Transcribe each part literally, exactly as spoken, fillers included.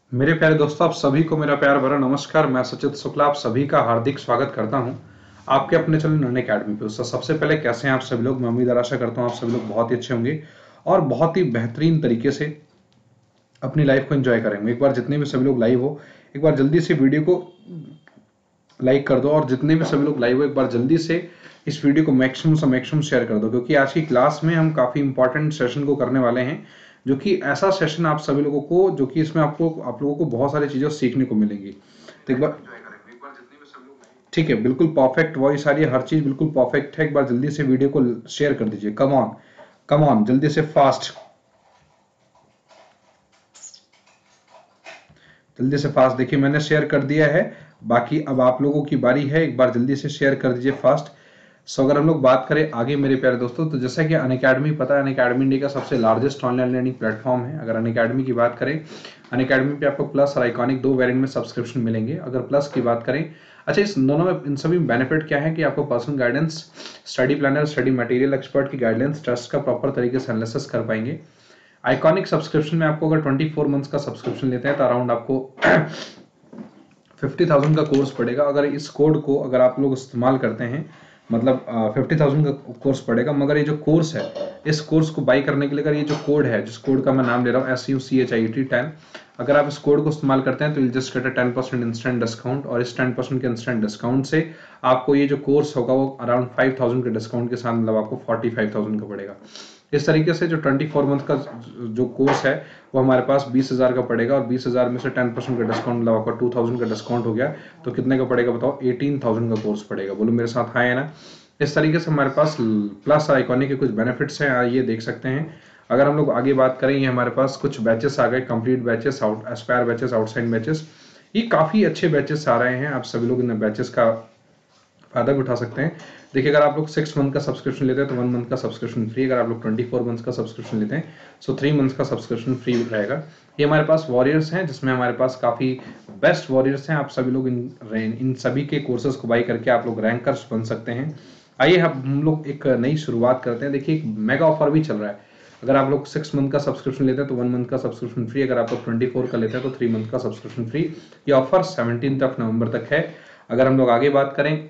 मेरे प्यारे दोस्तों, आप सभी को मेरा प्यार भरा नमस्कार। मैं सचित शुक्ला आप सभी का हार्दिक स्वागत करता हूं आपके अपने चैनल नन अकेडमी पे। तो सबसे पहले कैसे हैं आप सभी लोग? मैं उम्मीद और आशा करता हूं आप सभी लोग बहुत ही अच्छे होंगे और बहुत ही बेहतरीन तरीके से अपनी लाइफ को एंजॉय करेंगे। एक बार जितने भी सभी लोग लाइव हो, एक बार जल्दी से वीडियो को लाइक कर दो, और जितने भी सभी लोग लाइव हो एक बार जल्दी से इस वीडियो को मैक्सिमम से मैक्सिमम शेयर कर दो, क्योंकि आज की क्लास में हम काफी इंपॉर्टेंट सेशन को करने वाले हैं, जो कि ऐसा सेशन आप सभी लोगों को, जो कि इसमें आपको आप लोगों को बहुत सारी चीजें सीखने को मिलेंगी। तो एक बार ठीक है, बिल्कुल परफेक्ट वॉइस आ रही है, हर चीज बिल्कुल परफेक्ट है। एक बार जल्दी से वीडियो को शेयर कर दीजिए। कम ऑन कम ऑन, जल्दी से फास्ट, जल्दी से फास्ट। देखिए मैंने शेयर कर दिया है, बाकी अब आप लोगों की बारी है। एक बार जल्दी से शेयर कर दीजिए फास्ट। सो अगर हम लोग बात करें आगे मेरे प्यारे दोस्तों, तो जैसा कि अनअकैडमी पता है, अनअकैडमी इंडिया का सबसे लार्जेस्ट ऑनलाइन लर्निंग प्लेटफॉर्म है। अगर अनअकैडमी की बात करें, अनअकैडमी पे आपको प्लस और आइकॉनिक दो वेरिएंट में सब्सक्रिप्शन मिलेंगे। अगर प्लस की बात करें, अच्छा इस दोनों में इन सभी बेनिफिट क्या है कि आपको personal guidance, study planner, study material, expert की गाइडेंस, ट्रस्ट का प्रॉपर तरीके से एनालिसिस कर पाएंगे। आइकॉनिक सब्सक्रिप्शन में आपको अगर ट्वेंटी फोर मंथ्स का सब्सक्रिप्शन लेते हैं तो अराउंड आपको फिफ्टी थाउजेंड का कोर्स पड़ेगा। अगर इस कोड को अगर आप लोग इस्तेमाल करते हैं, मतलब फिफ्टी थाउजेंड का कोर्स पड़ेगा। मगर ये जो कोर्स है, इस कोर्स को बाई करने के लिए अगर ये जो कोड है, जिस कोड का मैं नाम ले रहा हूँ S U C H I T ten, अगर आप इस कोड को इस्तेमाल करते हैं तो you just get a ten percent instant discount. और इस टेन परसेंट के इंस्टेंट डिस्काउंट से आपको ये जो कोर्स होगा वो अराउंड फाइव थाउजेंड के डिस्काउंट के साथ, मतलब आपको फोर्टी फाइव थाउजेंड का पड़ेगा। इस तरीके से जो ट्वेंटी फोर मंथ का जो कोर्स है वो हमारे पास बीस हजार का पड़ेगा, और बीस हजार में से टेन परसेंट का डिस्काउंट, मतलब आपका टू थाउजेंड का डिस्काउंट हो गया, तो कितने का पड़ेगा बताओ? एटीन थाउजेंड का कोर्स पड़ेगा। बोलो मेरे साथ हाँ है ना? इस तरीके से हमारे पास प्लस आइकॉनिक के कुछ बेनिफिट्स हैं, ये देख सकते हैं। अगर हम लोग आगे बात करें, ये हमारे पास कुछ बैचेस आ गए, complete batches, out aspire batches, outside batches. ये काफी अच्छे बैचेस आ रहे हैं, आप सभी लोग इन बैचेस का फायदा भी उठा सकते हैं। देखिए अगर आप लोग सिक्स मंथ का सब्सक्रिप्शन लेते हैं तो वन मंथ का सब्सक्रिप्शन फ्री। अगर आप लोग ट्वेंटी फोर मंथ का सब्सक्रिप्शन लेते हैं सो थ्री मंथ का सब्सक्रिप्शन फ्री रहेगा। ये हमारे पास वॉरियर्स हैं, जिसमें हमारे पास काफी बेस्ट वॉरियर्स हैं। आप सभी लोग इन इन सभी के कोर्सेज को बाई करके आप लोग रैंकर्स बन सकते हैं। आइए हम हम लोग एक नई शुरुआत करते हैं। देखिए एक मेगा ऑफर भी चल रहा है। अगर आप लोग सिक्स मंथ का सब्सक्रिप्शन लेते हैं तो वन मंथ का सब्सक्रिप्शन फ्री। अगर आप लोग ट्वेंटी फोर का लेते हैं तो थ्री मंथ का सब्सक्रिप्शन फ्री। ये ऑफर सेवनटीन ऑफ नवंबर तक है। अगर हम लोग आगे बात करें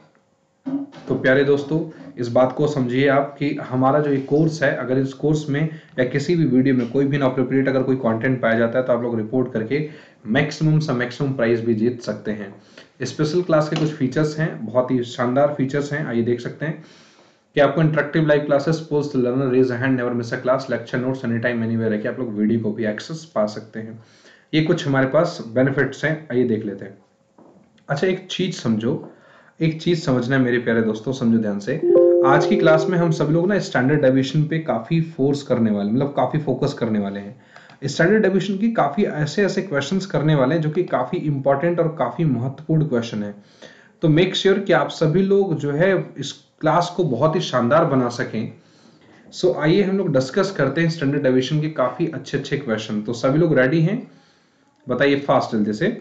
तो प्यारे दोस्तों, इस बात को समझिए आप कि हमारा जो ये कोर्स है, अगर इस कोर्स में या किसी भी वीडियो में कोई भी इनअप्रोप्रिएट अगर कोई कंटेंट पाया जाता है तो आप लोग रिपोर्ट करके मैक्सिमम से मैक्सिमम प्राइस भी जीत सकते हैं। स्पेशल क्लास के कुछ फीचर्स हैं, बहुत ही शानदार फीचर्स हैं। आइए देख सकते हैं कि आपको interactive live classes, post learner raise hand, never miss a class, lecture notes any time anywhere है कि आप लोग वीडियो को भी एक्सेस पा सकते हैं। ये कुछ हमारे पास बेनिफिट्स हैं, आइए देख लेते हैं। अच्छा एक चीज समझो, एक चीज समझना है मेरे प्यारे दोस्तों, समझो ध्यान से। आज की क्लास में हम सभी लोग ना स्टैंडर्ड डेविएशन पे काफी फोर्स करने वाले, मतलब काफी फोकस करने वाले हैं। स्टैंडर्ड डेविएशन की काफी ऐसे ऐसे क्वेश्चंस करने वाले हैं जो कि काफी इंपॉर्टेंट और काफी महत्वपूर्ण क्वेश्चन है। तो मेक श्योर कि आप सभी लोग जो है इस क्लास को बहुत ही शानदार बना सकें। सो आइए हम लोग डिस्कस करते हैं स्टैंडर्ड डेविएशन के काफी अच्छे अच्छे क्वेश्चन। तो सभी लोग रेडी हैं? बताइए फास्ट जल्दी से।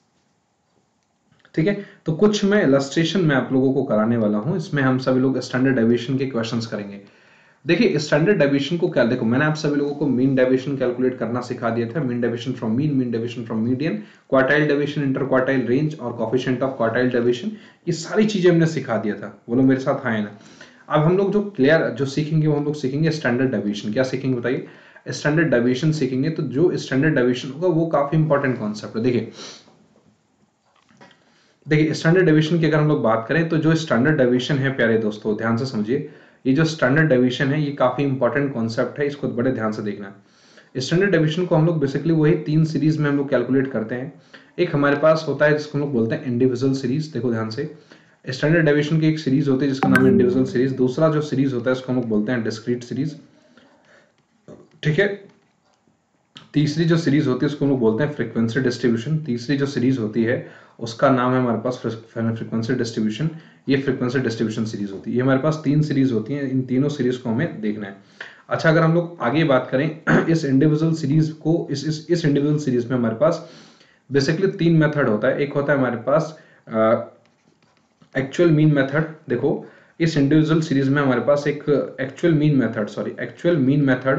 ठीक है, तो कुछ मैं इलस्ट्रेशन में आप लोगों को कराने वाला हूं। इसमें हम सभी लोग स्टैंडर्ड डेविएशन के क्वेश्चंस करेंगे। देखिए स्टैंडर्ड डेविएशन को क्या, देखो मैंने आप सभी लोगों को मीन डेविएशन कैलकुलेट करना सिखा दिया था। Mean deviation from mean, mean deviation from median, quartile deviation, inter quartile range और कोएफिशिएंट ऑफ क्वार्टाइल डेविएशन, ये सारी चीजें हमने सिखा दिया था। बोलो मेरे साथ हाँ है ना? अब हम लोग जो क्लियर जो सीखेंगे वो हम लोग सीखेंगे स्टैंडर्ड डेविएशन। क्या सीखेंगे बताइए? स्टैंडर्ड डेविएशन सीखेंगे। तो जो स्टैंडर्ड डेविएशन होगा वो काफी इंपॉर्टेंट कॉन्सेप्ट है। देखिए देखिए स्टैंडर्ड डेविएशन की अगर हम लोग बात करें तो जो स्टैंडर्ड डेविएशन है प्यारे दोस्तों, ध्यान से समझिए। ये जो स्टैंडर्ड डेविएशन है ये काफी इंपॉर्टेंट कॉन्सेप्ट है, इसको बड़े ध्यान से देखना है। स्टैंडर्ड डेविएशन को हम लोग बेसिकली वही तीन सीरीज में हम लोग कैलकुलेट करते हैं। एक हमारे पास होता है जिसको हम लोग बोलते हैं इंडिविजुअल सीरीज। देखो ध्यान से, स्टैंडर्ड डेविएशन की एक सीरीज होती है जिसका नाम है इंडिविजुअल सीरीज। दूसरा जो सीरीज होता है उसको हम लोग बोलते हैं डिस्क्रीट सीरीज। ठीक है, तीसरी जो सीरीज होती है उसको हम लोग बोलते हैं फ्रीक्वेंसी डिस्ट्रीब्यूशन। तीसरी जो सीरीज होती है उसका नाम है हमारे पास फ्रीक्वेंसी डिस्ट्रीब्यूशन। ये फ्रीक्वेंसी डिस्ट्रीब्यूशन सीरीज होती है। ये हमारे पास तीन सीरीज होती हैं, इन तीनों सीरीज को हमें देखना है। अच्छा अगर हम लोग आगे बात करें इस इंडिविजुअल सीरीज को, इस इस इस इंडिविजुअल सीरीज में हमारे पास बेसिकली तीन मेथड होता है। एक होता है हमारे पास एक्चुअल मीन मेथड। देखो इस इंडिविजुअल सीरीज में हमारे पास एक actual mean method, sorry actual mean method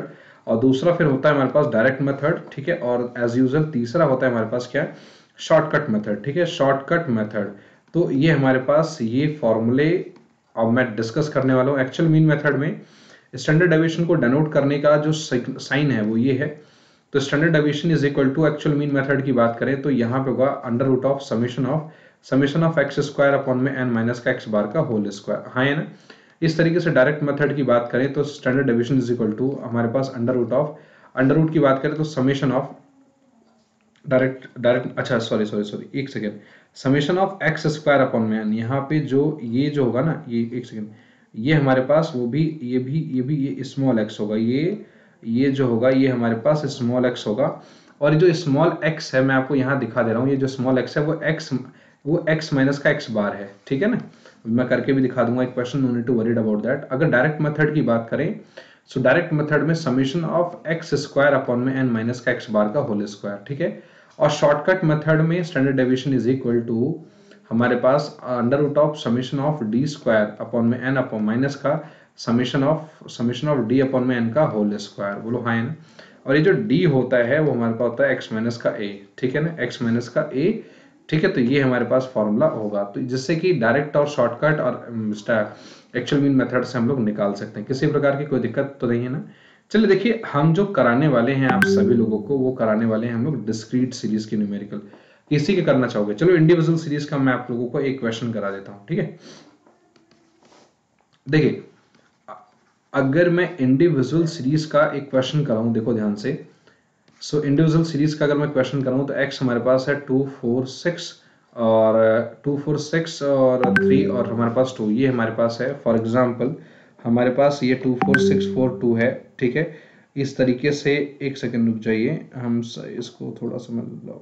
और दूसरा फिर होता है हमारे पास डायरेक्ट मेथड, ठीक है, और एज यूजुअल तीसरा होता है हमारे पास क्या है, शॉर्टकट मेथड, ठीक है, शॉर्टकट मेथड। तो ये हमारे पास ये फॉर्मूले अब मैं डिस्कस करने वाला हूँ। एक्चुअल मीन मेथड में स्टैंडर्ड डेविएशन को डिनोट करने का जो साइन है वो ये है। तो standard deviation is equal to, actual mean method की बात करें तो यहाँ पे होगा under root of summation of summation of x square upon में एन माइनस का एक्स बार का होल स्क्वायर, हाँ है ना। इस तरीके से डायरेक्ट मेथड की बात करें तो standard deviation is equal to हमारे पास under root of, under root की बात करें तो समेशन ऑफ डायरेक्ट डायरेक्ट अच्छा सॉरी सॉरी सॉरी एक second, summation of x square upon में एन, यहाँ पे जो ये जो होगा ना, ये एक सेकेंड, ये हमारे पास वो भी ये भी ये भी ये स्मॉल एक्स होगा, ये ये जो होगा ये हमारे पास स्मॉल एक्स होगा। और ये जो स्मॉल एक्स है मैं आपको यहाँ दिखा दे रहा हूँ, ये जो स्मॉल एक्स है वो एक्स वो एक्स माइनस का एक्स बार है, ठीक है ना। मैं करके भी दिखा दूंगा एक question, no need to worried about that. अगर डायरेक्ट मेथड की बात करें सो डायरेक्ट मेथड में summation of x square upon में एन माइनस का एक्स बार का होल स्क्वायर, ठीक है। और शॉर्टकट मेथड में standard deviation is equal to हमारे पास under root of summation of d square upon में एन अपॉन माइनस का summation of summation of d upon में एन का होल स्क्वायर, बोलो हाँ एन। और ये जो डी होता है वो हमारे पास होता है एक्स माइनस का ए, ठीक है ना, एक्स माइनस का ए, ठीक है। तो ये हमारे पास फॉर्मूला होगा, तो जिससे कि डायरेक्ट और शॉर्टकट और एक्चुअल मीन मेथड से हम लोग निकाल सकते हैं, किसी प्रकार की कोई दिक्कत तो नहीं है ना। चलिए देखिए, हम जो कराने वाले हैं आप सभी लोगों को, वो कराने वाले हैं हम लोग डिस्क्रीट सीरीज की न्यूमेरिकल। किसी के करना चाहोगे? चलो इंडिविजुअल सीरीज का मैं आप लोगों को एक क्वेश्चन करा देता हूं, ठीक है। देखिए अगर मैं इंडिविजुअल सीरीज का एक क्वेश्चन कराऊं, देखो ध्यान से, सो इंडिविजुअल सीरीज का अगर मैं क्वेश्चन कराऊं तो एक्स हमारे पास है टू फोर सिक्स और टू फोर सिक्स और थ्री और हमारे पास टू, ये हमारे पास है। फॉर एग्जांपल हमारे पास ये two four six four two है, ठीक है। इस तरीके से एक सेकंड रुक जाइए, हम इसको थोड़ा समझ लो।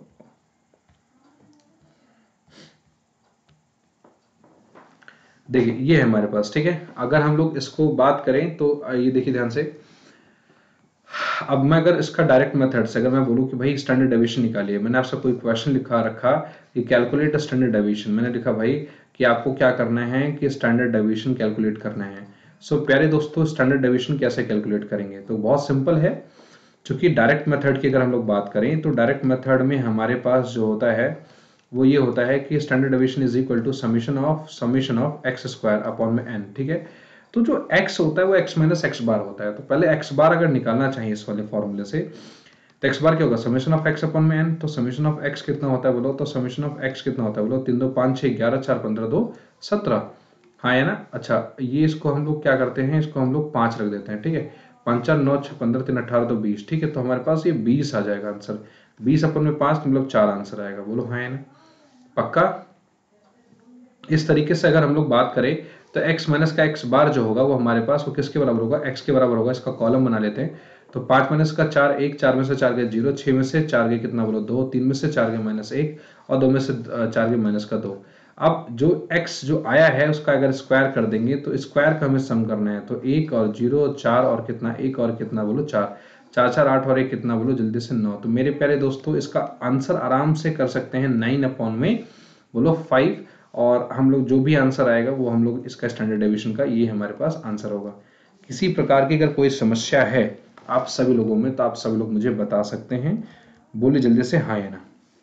देखिए ये है हमारे पास, ठीक है। अगर हम लोग इसको बात करें तो ये देखिए ध्यान से, अब मैं अगर इसका डायरेक्ट मेथड से अगर मैं बोलूं कि भाई स्टैंडर्ड डेविएशन निकालिए, मैंने आपसे कोई क्वेश्चन लिखा रखा कि कैलकुलेट स्टैंडर्ड डेविएशन, मैंने लिखा भाई कि आपको क्या करना है कि स्टैंडर्ड डेविएशन कैलकुलेट करना है। सो so, प्यारे दोस्तों स्टैंडर्ड डेविएशन कैसे कैलकुलेट करेंगे, तो बहुत सिंपल है। क्योंकि डायरेक्ट मेथड की अगर हम लोग बात करें तो डायरेक्ट मेथड में हमारे पास जो होता है वो ये होता है कि standard deviation is equal to summation of summation of x square upon में एन, ठीक है। तो जो x होता है वो x माइनस एक्स बार होता है। तो पहले x बार अगर निकालना चाहिए इस वाले फॉर्मूले से तो x बार क्या होगा, समेशन ऑफ x अपॉन में n। तो समेशन ऑफ x कितना होता है बोलो, तो समेशन ऑफ x कितना होता है बोलो, तीन दो पाँच छः ग्यारह चार पंद्रह दो सत्रह, हाँ है ना। अच्छा ये इसको हम लोग क्या करते हैं, इसको हम लोग पाँच रख देते हैं, ठीक है। पाँच चार नौ छः पंद्रह तीन अठारह दो बीस, ठीक है। तो हमारे पास ये बीस आ जाएगा आंसर, बीस अपन में पाँच तो मतलब चार आंसर आएगा, बोलो हाँ है ना, पक्का। इस तरीके से अगर हम लोग बात करें तो x माइनस का x बार जो होगा वो हमारे पास वो किसके बराबर होगा, x के बराबर होगा। इसका कॉलम बना लेते हैं। तो पाँच माइनस का चार एक, चार में से चार गए जीरो, छः में से चार गए कितना बोलो दो, तीन में से चार गए माइनस एक और दो में से चार गए माइनस का दो। अब जो x जो आया है उसका अगर स्क्वायर कर देंगे तो स्क्वायर का हमें सम करना है। तो एक और जीरो चार और कितना एक और कितना बोलो चार, चार चार आठ और एक कितना बोलो जल्दी से नौ। तो मेरे प्यारे दोस्तों इसका आंसर आराम से कर सकते हैं नाइन अपॉन में बोलो फाइव, और हम लोग जो भी आंसर आएगा वो हम लोग इसका स्टैंडर्ड डेविएशन का ये हमारे पास आंसर होगा। किसी प्रकार की अगर कोई समस्या है आप सभी लोगों में तो आप सभी लोग मुझे बता सकते हैं, बोलिए जल्दी से हाँ या ना।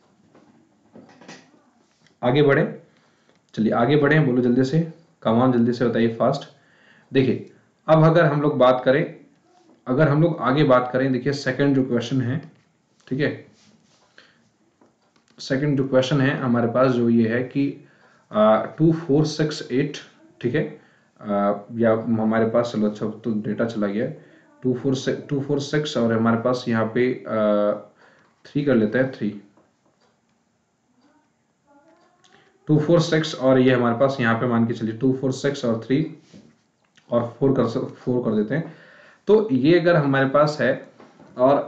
आगे बढ़े, चलिए आगे बढ़े, बोलो जल्दी से, कम ऑन जल्दी से बताइए फास्ट। देखिए अब अगर हम लोग बात करें, अगर हम लोग आगे बात करें, देखिए सेकंड जो क्वेश्चन है, ठीक है, सेकंड जो क्वेश्चन है हमारे पास जो ये है कि टू फोर सिक्स एट, ठीक है, या हमारे पास चलो अच्छा तो डेटा चला गया, two four two four six और हमारे पास यहाँ पे थ्री कर लेते हैं, थ्री टू फोर सिक्स और ये हमारे पास यहाँ पे मान के चलिए टू फोर सिक्स और थ्री और फोर कर फोर कर देते हैं। तो ये अगर हमारे पास है और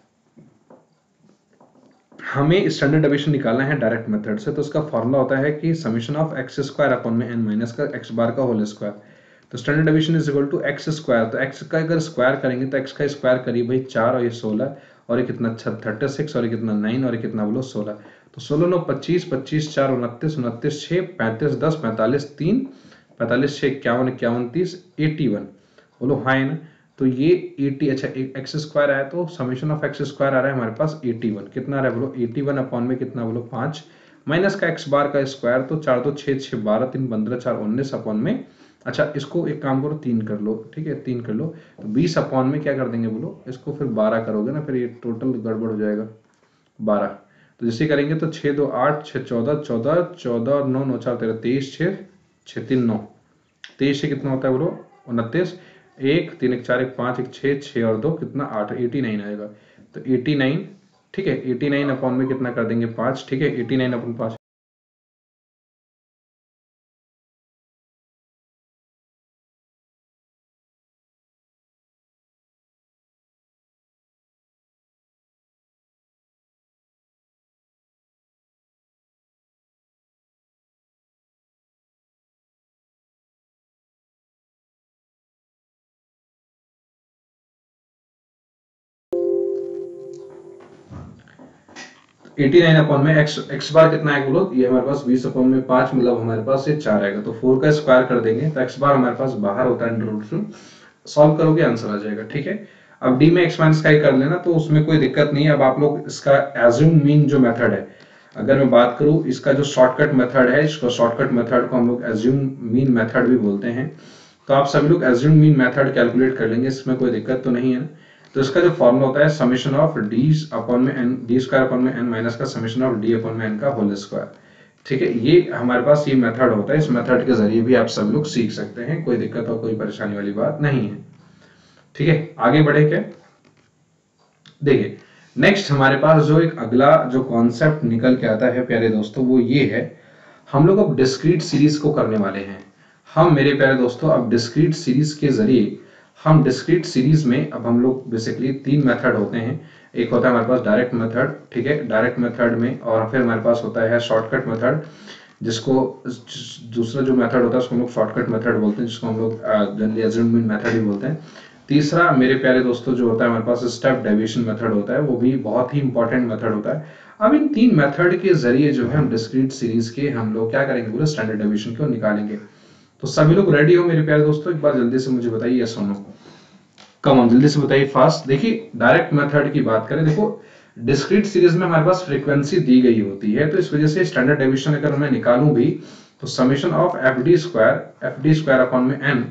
हमें स्टैंडर्ड डेविएशन निकालना है डायरेक्ट मेथड से, तो इसका फॉर्मूला होता है कि summation of x square upon में एन माइनस का एक्स बार का होल स्क्वायर। तो standard deviation is equal to x square, तो एक्स का अगर स्क्वायर करेंगे तो एक्स का स्क्वायर करिए भाई चार और ये सोलह और ये कितना थर्टी सिक्स और ये कितना नाइन और ये कितना बोलो सोलह। तो सोलह नौ पच्चीस, पच्चीस चार उनतीस, उनतीस छः पैंतीस, दस पैंतालीस, तीन पैंतालीस छः इक्यावन, इक्यावन तीस एट्टी वन, बोलो हाँ है ना। तो ये अस्सी, अच्छा एक्स स्क्वायर आया तो समेशन ऑफ एक्स स्क्वायर आ रहा है हमारे पास इक्यासी। कितना आ रहा है बोलो, इक्यासी अपॉन में कितना बोलो पाँच, माइनस का एक्स बार का स्क्वायर तो चार दो छः, छः बारह, तीन पंद्रह, चार उन्नीस अपॉन में, अच्छा इसको एक काम करो तीन कर लो, ठीक है तीन कर लो, तो बीस अपॉन में क्या कर देंगे बोलो, इसको फिर बारह करोगे ना, फिर ये टोटल गड़बड़ हो जाएगा बारह। तो जैसे करेंगे तो छः दो आठ, छः चौदह, चौदह चौदह और नौ, नौ चार तेरह, तेईस, छः छः तीन नौ, तेईस से कितना होता है बोलो उनतीस, एक तीन एक चार एक पाँच एक छः, छः और दो कितना आठ, एटी नाइन आएगा। तो एटी नाइन, ठीक है एटी नाइन अपॉन में कितना कर देंगे पाँच, ठीक है एटी नाइन अपॉन पाँच, एटी नाइन अपॉन में एक्स एक्स बार कितना है बोलो, ये हमारे पास बीस अपॉन में पाँच, मतलब हमारे पास ये चार आएगा। तो फोर का स्क्वायर कर देंगे तो एक्स बार हमारे पास बाहर होता है अंडर रूट से, सॉल्व करोगे आंसर आ जाएगा, ठीक है। अब डी में एक्स माइनस का ही कर लेना, तो उसमें कोई दिक्कत नहीं है। अब आप लोग इसका एज्यूम मीन जो मेथड है, अगर मैं बात करूं इसका जो शॉर्टकट मेथड है, इसको शॉर्टकट मेथड को हम लोग एज्यूम मीन मेथड भी बोलते हैं। तो आप सभी लोग एज्यूम मीन मेथड कैलकुलेट कर लेंगे, इसमें कोई दिक्कत तो नहीं है। तो इसका जो फॉर्मूला होता है समेशन ऑफ डी अपॉन में एन, डी स्क्वायर अपॉन में एन माइनस का समेशन ऑफ डी अपॉन में एन का होल स्क्वायर, ठीक है। ये हमारे पास ये मेथड होता है, इस मेथड के जरिए भी आप सब लोग सीख सकते हैं, कोई दिक्कत और कोई परेशानी वाली बात नहीं है, ठीक है। आगे बढ़े क्या, देखिए नेक्स्ट हमारे पास जो एक अगला जो कॉन्सेप्ट निकल के आता है प्यारे दोस्तों, वो ये है, हम लोग अब डिस्क्रीट सीरीज को करने वाले हैं। हम मेरे प्यारे दोस्तों अब डिस्क्रीट सीरीज के जरिए, हम डिस्क्रीट सीरीज में अब हम लोग बेसिकली तीन मेथड होते हैं। एक होता है हमारे पास डायरेक्ट मेथड, ठीक है, डायरेक्ट मेथड में, और फिर हमारे पास होता है शॉर्टकट मेथड, जिसको दूसरा जो मेथड होता है उसको हम लोग शॉर्टकट मेथड बोलते हैं, जिसको हम लोग जनरली एज्यूम्ड मेथड ही बोलते हैं। तीसरा मेरे प्यारे दोस्तों जो होता है हमारे पास स्टेप डेविएशन मेथड होता है, वो भी बहुत ही इंपॉर्टेंट मेथड होता है। अब इन तीन मेथड के जरिए जो है हम डिस्क्रीट सीरीज के हम लोग क्या करेंगे पूरे स्टैंडर्ड डेविएशन को निकालेंगे। तो सभी लोग रेडी हो मेरे प्यारे दोस्तों, एक बार जल्दी से मुझे बताइए यस और नो, कम ऑन जल्दी से बताइए फास्ट। देखिए डायरेक्ट मेथड की बात करें, देखो डिस्क्रीट सीरीज में हमारे पास फ्रीक्वेंसी दी गई होती है, तो इस वजह से स्टैंडर्ड डेविएशन अगर मैं निकालूं भी तो summation of f d square, f d square upon में एन,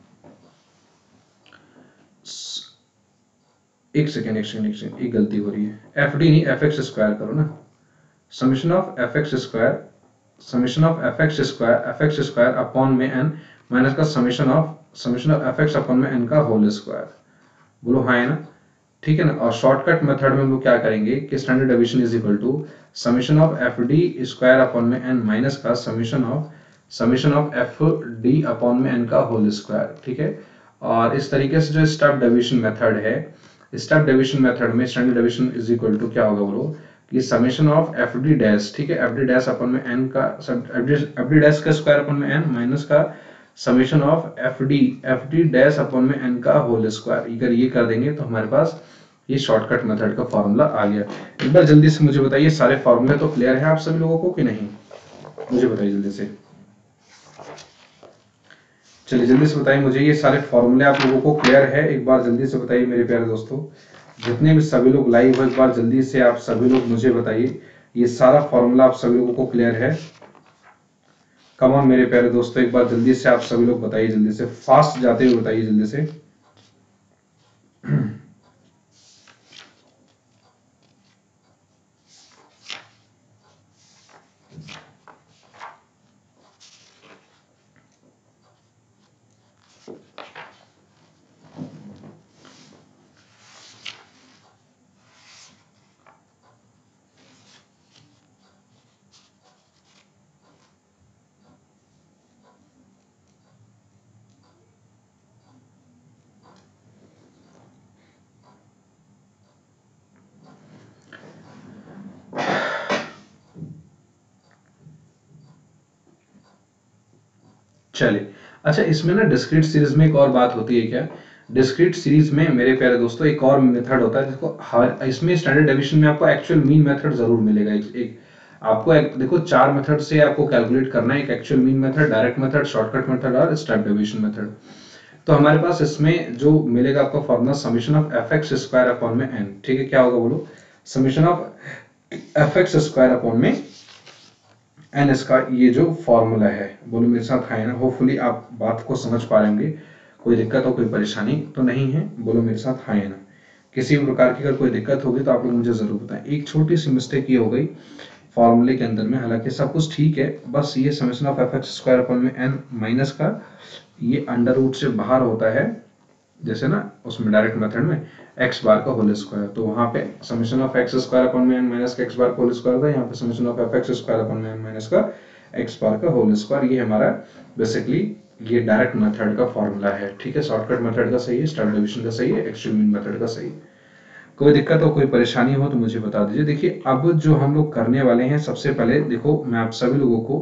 एक सेकेंड एक सेकेंड एक सेकेंड एक गलती हो रही है, एफ डी नहीं एफ एक्स स्क्वायर करो ना, summation of f x square, summation of f x square, f x square upon में एन माइनस का summation of summation of f x upon में एन का होल स्क्वायर, बोलो हाँ है ना, ठीक है ना। और शॉर्टकट मेथड में हम लोग क्या करेंगे कि standard deviation is equal to summation of f d square upon में एन माइनस का summation of summation of f d upon में एन का होल स्क्वायर, ठीक है। और इस तरीके से जो स्टेप डेविएशन मेथड है, स्टेप डेविएशन मेथड में standard deviation is equal to क्या होगा बोलो कि summation of f d dash, ठीक है, एफ डी डैश अपॉन में एन का एफ डी डैश का स्क्वायर अपॉन में एन माइनस का summation of f d f d dash upon में एन का होल स्क्वायर, अगर ये कर देंगे तो हमारे पास ये शॉर्टकट मेथड का फॉर्मूला आ गया। एक बार जल्दी से मुझे बताइए सारे फॉर्मूले तो क्लियर है आप सभी लोगों को कि नहीं, मुझे बताइए जल्दी से, चलिए जल्दी से बताइए मुझे ये सारे फॉर्मूले आप लोगों को क्लियर है, एक बार जल्दी से बताइए मेरे प्यारे दोस्तों, जितने भी सभी लोग लाइव हो एक बार जल्दी से आप सभी लोग मुझे बताइए ये सारा फॉर्मूला आप सभी लोगों को क्लियर है। कम ऑन मेरे प्यारे दोस्तों, एक बार जल्दी से आप सभी लोग बताइए, जल्दी से फास्ट जाते हुए बताइए जल्दी से। चलिए अच्छा, इसमें ना डिस्क्रीट सीरीज में एक और बात होती है क्या, डिस्क्रीट सीरीज में मेरे प्यारे दोस्तों एक और मेथड होता है जिसको हर, इसमें स्टैंडर्ड डेविएशन में आपको एक्चुअल मीन मेथड जरूर मिलेगा। एक, एक आपको एक, देखो चार मेथड से आपको कैलकुलेट करना है, एक actual mean method, direct method, shortcut method और स्टेप डेविएशन मेथड। तो हमारे पास इसमें जो मिलेगा आपका formula summation of f x square upon में एन, ठीक है, क्या होगा बोलो, summation of f x square upon में एन, इसका ये जो फॉर्मूला है, बोलो मेरे साथ है ना, होपफुली आप बात को समझ पा रहे होंगे, कोई दिक्कत हो कोई परेशानी तो नहीं है, बोलो मेरे साथ है ना। किसी भी प्रकार की अगर कोई दिक्कत होगी तो आप लोग मुझे जरूर बताएं। एक छोटी सी मिस्टेक ये हो गई फॉर्मूले के अंदर में, हालांकि सब कुछ ठीक है, बस ये summation of f x square upon में एन माइनस का ये अंडर रूट से बाहर होता है, जैसे ना उसमें डायरेक्ट मेथड में एक्स बार का होल स्क्वायर, तो वहां पे summation of x square upon में एन माइनस का एक्स बार का होल स्क्वायर था, यहाँ पे summation of f x square upon में एन माइनस का एक्स बार का होल स्क्वायर। ये हमारा बेसिकली ये डायरेक्ट मेथड का फॉर्मूला है, ठीक है, शॉर्टकट मेथड का सही है, स्टैंडर्ड डेविएशन का सही है, एक्सट्रीम मीन मेथड का सही है। कोई दिक्कत हो कोई परेशानी हो तो मुझे बता दीजिए। देखिए अब जो हम लोग करने वाले हैं, सबसे पहले देखो मैं आप सभी लोगों को,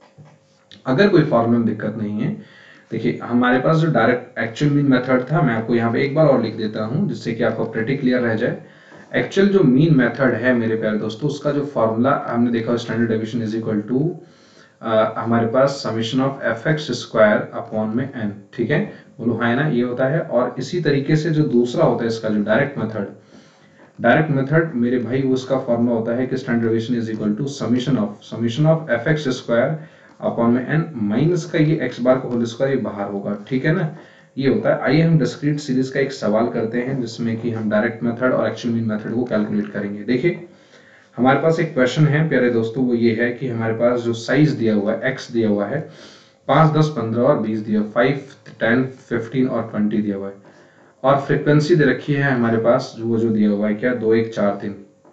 अगर कोई फॉर्मूला में दिक्कत नहीं है, देखिए हमारे पास जो डायरेक्ट एक्चुअल मीन मेथड था, मैं आपको यहाँ पे एक बार और लिख देता हूँ जिससे कि आपको प्रेटी क्लियर रह जाए। एक्चुअल जो मीन मेथड है मेरे प्यारे दोस्तों, उसका जो फॉर्मूला हमने देखा standard deviation is equal to हमारे पास summation of f x square upon में एन, ठीक है, बोलो हाँ ना, ये होता है। और इसी तरीके से जो दूसरा होता है इसका जो डायरेक्ट मेथड, डायरेक्ट मेथड मेरे भाई वो उसका फॉर्मूला होता है कि standard deviation is equal to summation of summation of f x square upon में एन माइनस का ये एक्स बार का होल स्क्वायर, ये बाहर होगा, ठीक है ना, ये होता है। आइए हम डिस्क्रीट सीरीज का एक सवाल करते हैं जिसमें कि हम डायरेक्ट मेथड और एक्चुअल मीन मेथड को कैलकुलेट करेंगे। देखिए हमारे पास एक क्वेश्चन है प्यारे दोस्तों, वो ये है कि हमारे पास जो साइज दिया हुआ है, एक्स दिया हुआ है, पाँच, दस, पंद्रह और बीस दिया, फाइव, टेन, फिफ्टीन और ट्वेंटी दिया हुआ है, और फ्रीक्वेंसी दे रखी है हमारे पास जो वो जो दिया हुआ है क्या, दो एक चार तीन,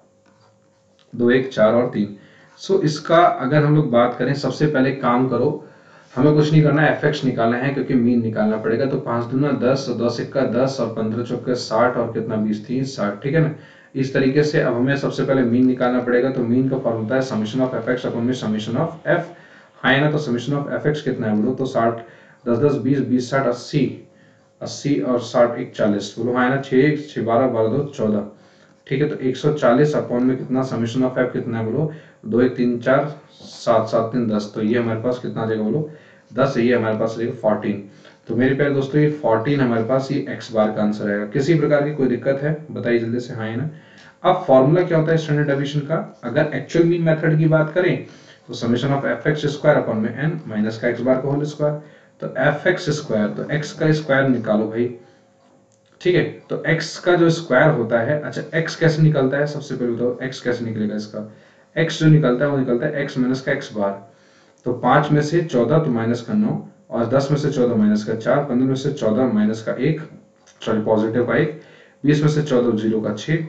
दो एक चार और तीन। सो इसका अगर हम लोग बात करें, सबसे पहले काम करो, हमें कुछ नहीं करना है, एफ एक्स निकालना है क्योंकि मीन निकालना पड़ेगा। तो पांच दूना दस, दस इक्का दस और पंद्रह चौके साठ और कितना बीस, तीन साठ, ठीक है ना। इस तरीके से अब हमें सबसे पहले मीन निकालना पड़ेगा, तो मीन का फॉर्मूला है summation of f x upon में समेशन ऑफ एफ, है ना। तो समेशन ऑफ एफ एक्स कितना है बोलो, तो साठ, दस दस बीस, बीस साठ अस्सी, अस्सी और साठ एक चालीस, बोलो है ना, छः छः बारह, बारह दो चौदह, ठीक है। तो एक सौ चालीस अपॉन में कितना समेशन ऑफ एफ कितना है बोलो, दो एक तीन चार, सात सात तीन दस, तो ये हमारे पास कितना आ जाएगा बोलो, दस, ये हमारे पास रहेगा फोर्टीन। तो मेरे प्यारे दोस्तों ये फोर्टीन हमारे पास ये एक्स बार का आंसर आएगा। किसी प्रकार की कोई दिक्कत है बताइए जल्दी से, हाँ है ना। अब फॉर्मूला क्या होता है स्टैंडर्ड डेविएशन का, अगर एक्चुअल मीन मेथड की बात करें तो summation of f x square upon में एन माइनस का एक्स बार का होल स्क्वायर। तो एफ एक्स स्क्वायर, तो एक्स का स्क्वायर निकालो भाई, ठीक है। तो x का जो स्क्वायर होता है, अच्छा x कैसे निकलता है, सबसे पहले बताओ x कैसे निकलेगा इसका, x जो निकलता है वो निकलता है x माइनस का x बार। तो पांच में से चौदह तो माइनस का नौ, और दस में से चौदह माइनस का चार, पंद्रह में से चौदह माइनस का एक, सॉरी पॉजिटिव का एक, बीस में से चौदह जीरो का छः।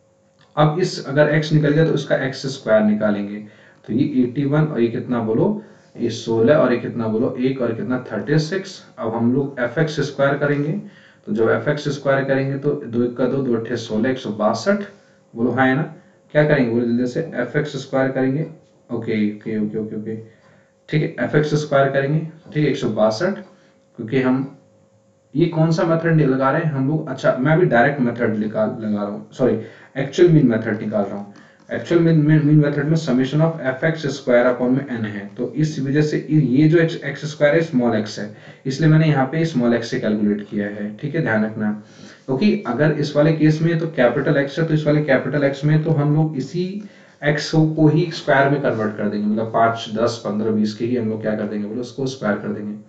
अब इस अगर x निकल गया तो इसका x स्क्वायर निकालेंगे, तो ये इक्यासी और ये कितना बोलो, ये सोलह और ये कितना बोलो एक, और कितना छत्तीस। अब हम लोग एफ एक्स स्क्वायर करेंगे, तो जब एफ एक्स स्क्वायर करेंगे तो दो एक का दो, दो अट्ठे सोलह, एक सौ बासठ, बोलो हाँ है ना। क्या करेंगे बोलो जल्दी से, एफ एक्स स्क्वायर करेंगे, okay okay okay okay okay ठीक है, एफ एक्स स्क्वायर करेंगे, ठीक है, एक सौ बासठ। क्योंकि हम ये कौन सा मेथड लगा रहे हैं हम लोग, अच्छा मैं अभी डायरेक्ट मेथड निकाल लगा रहा हूँ, सॉरी एक्चुअल मीन मेथड निकाल रहा हूँ। एक्चुअल मीन मीन मेथड में summation of f x square upon में एन है, तो इस वजह से ये जो एक्स स्क्वायर है स्मॉल एक्स है, इसलिए मैंने यहाँ पे स्मॉल एक्स से कैलकुलेट किया है, ठीक है, ध्यान रखना। क्योंकि तो अगर इस वाले केस में तो कैपिटल एक्स है, तो इस वाले कैपिटल एक्स में तो हम लोग इसी एक्स को ही स्क्वायर में कन्वर्ट कर देंगे, मतलब पाँच, दस, पंद्रह, बीस के ही हम लोग क्या कर देंगे बोलो, उसको स्क्वायर कर देंगे।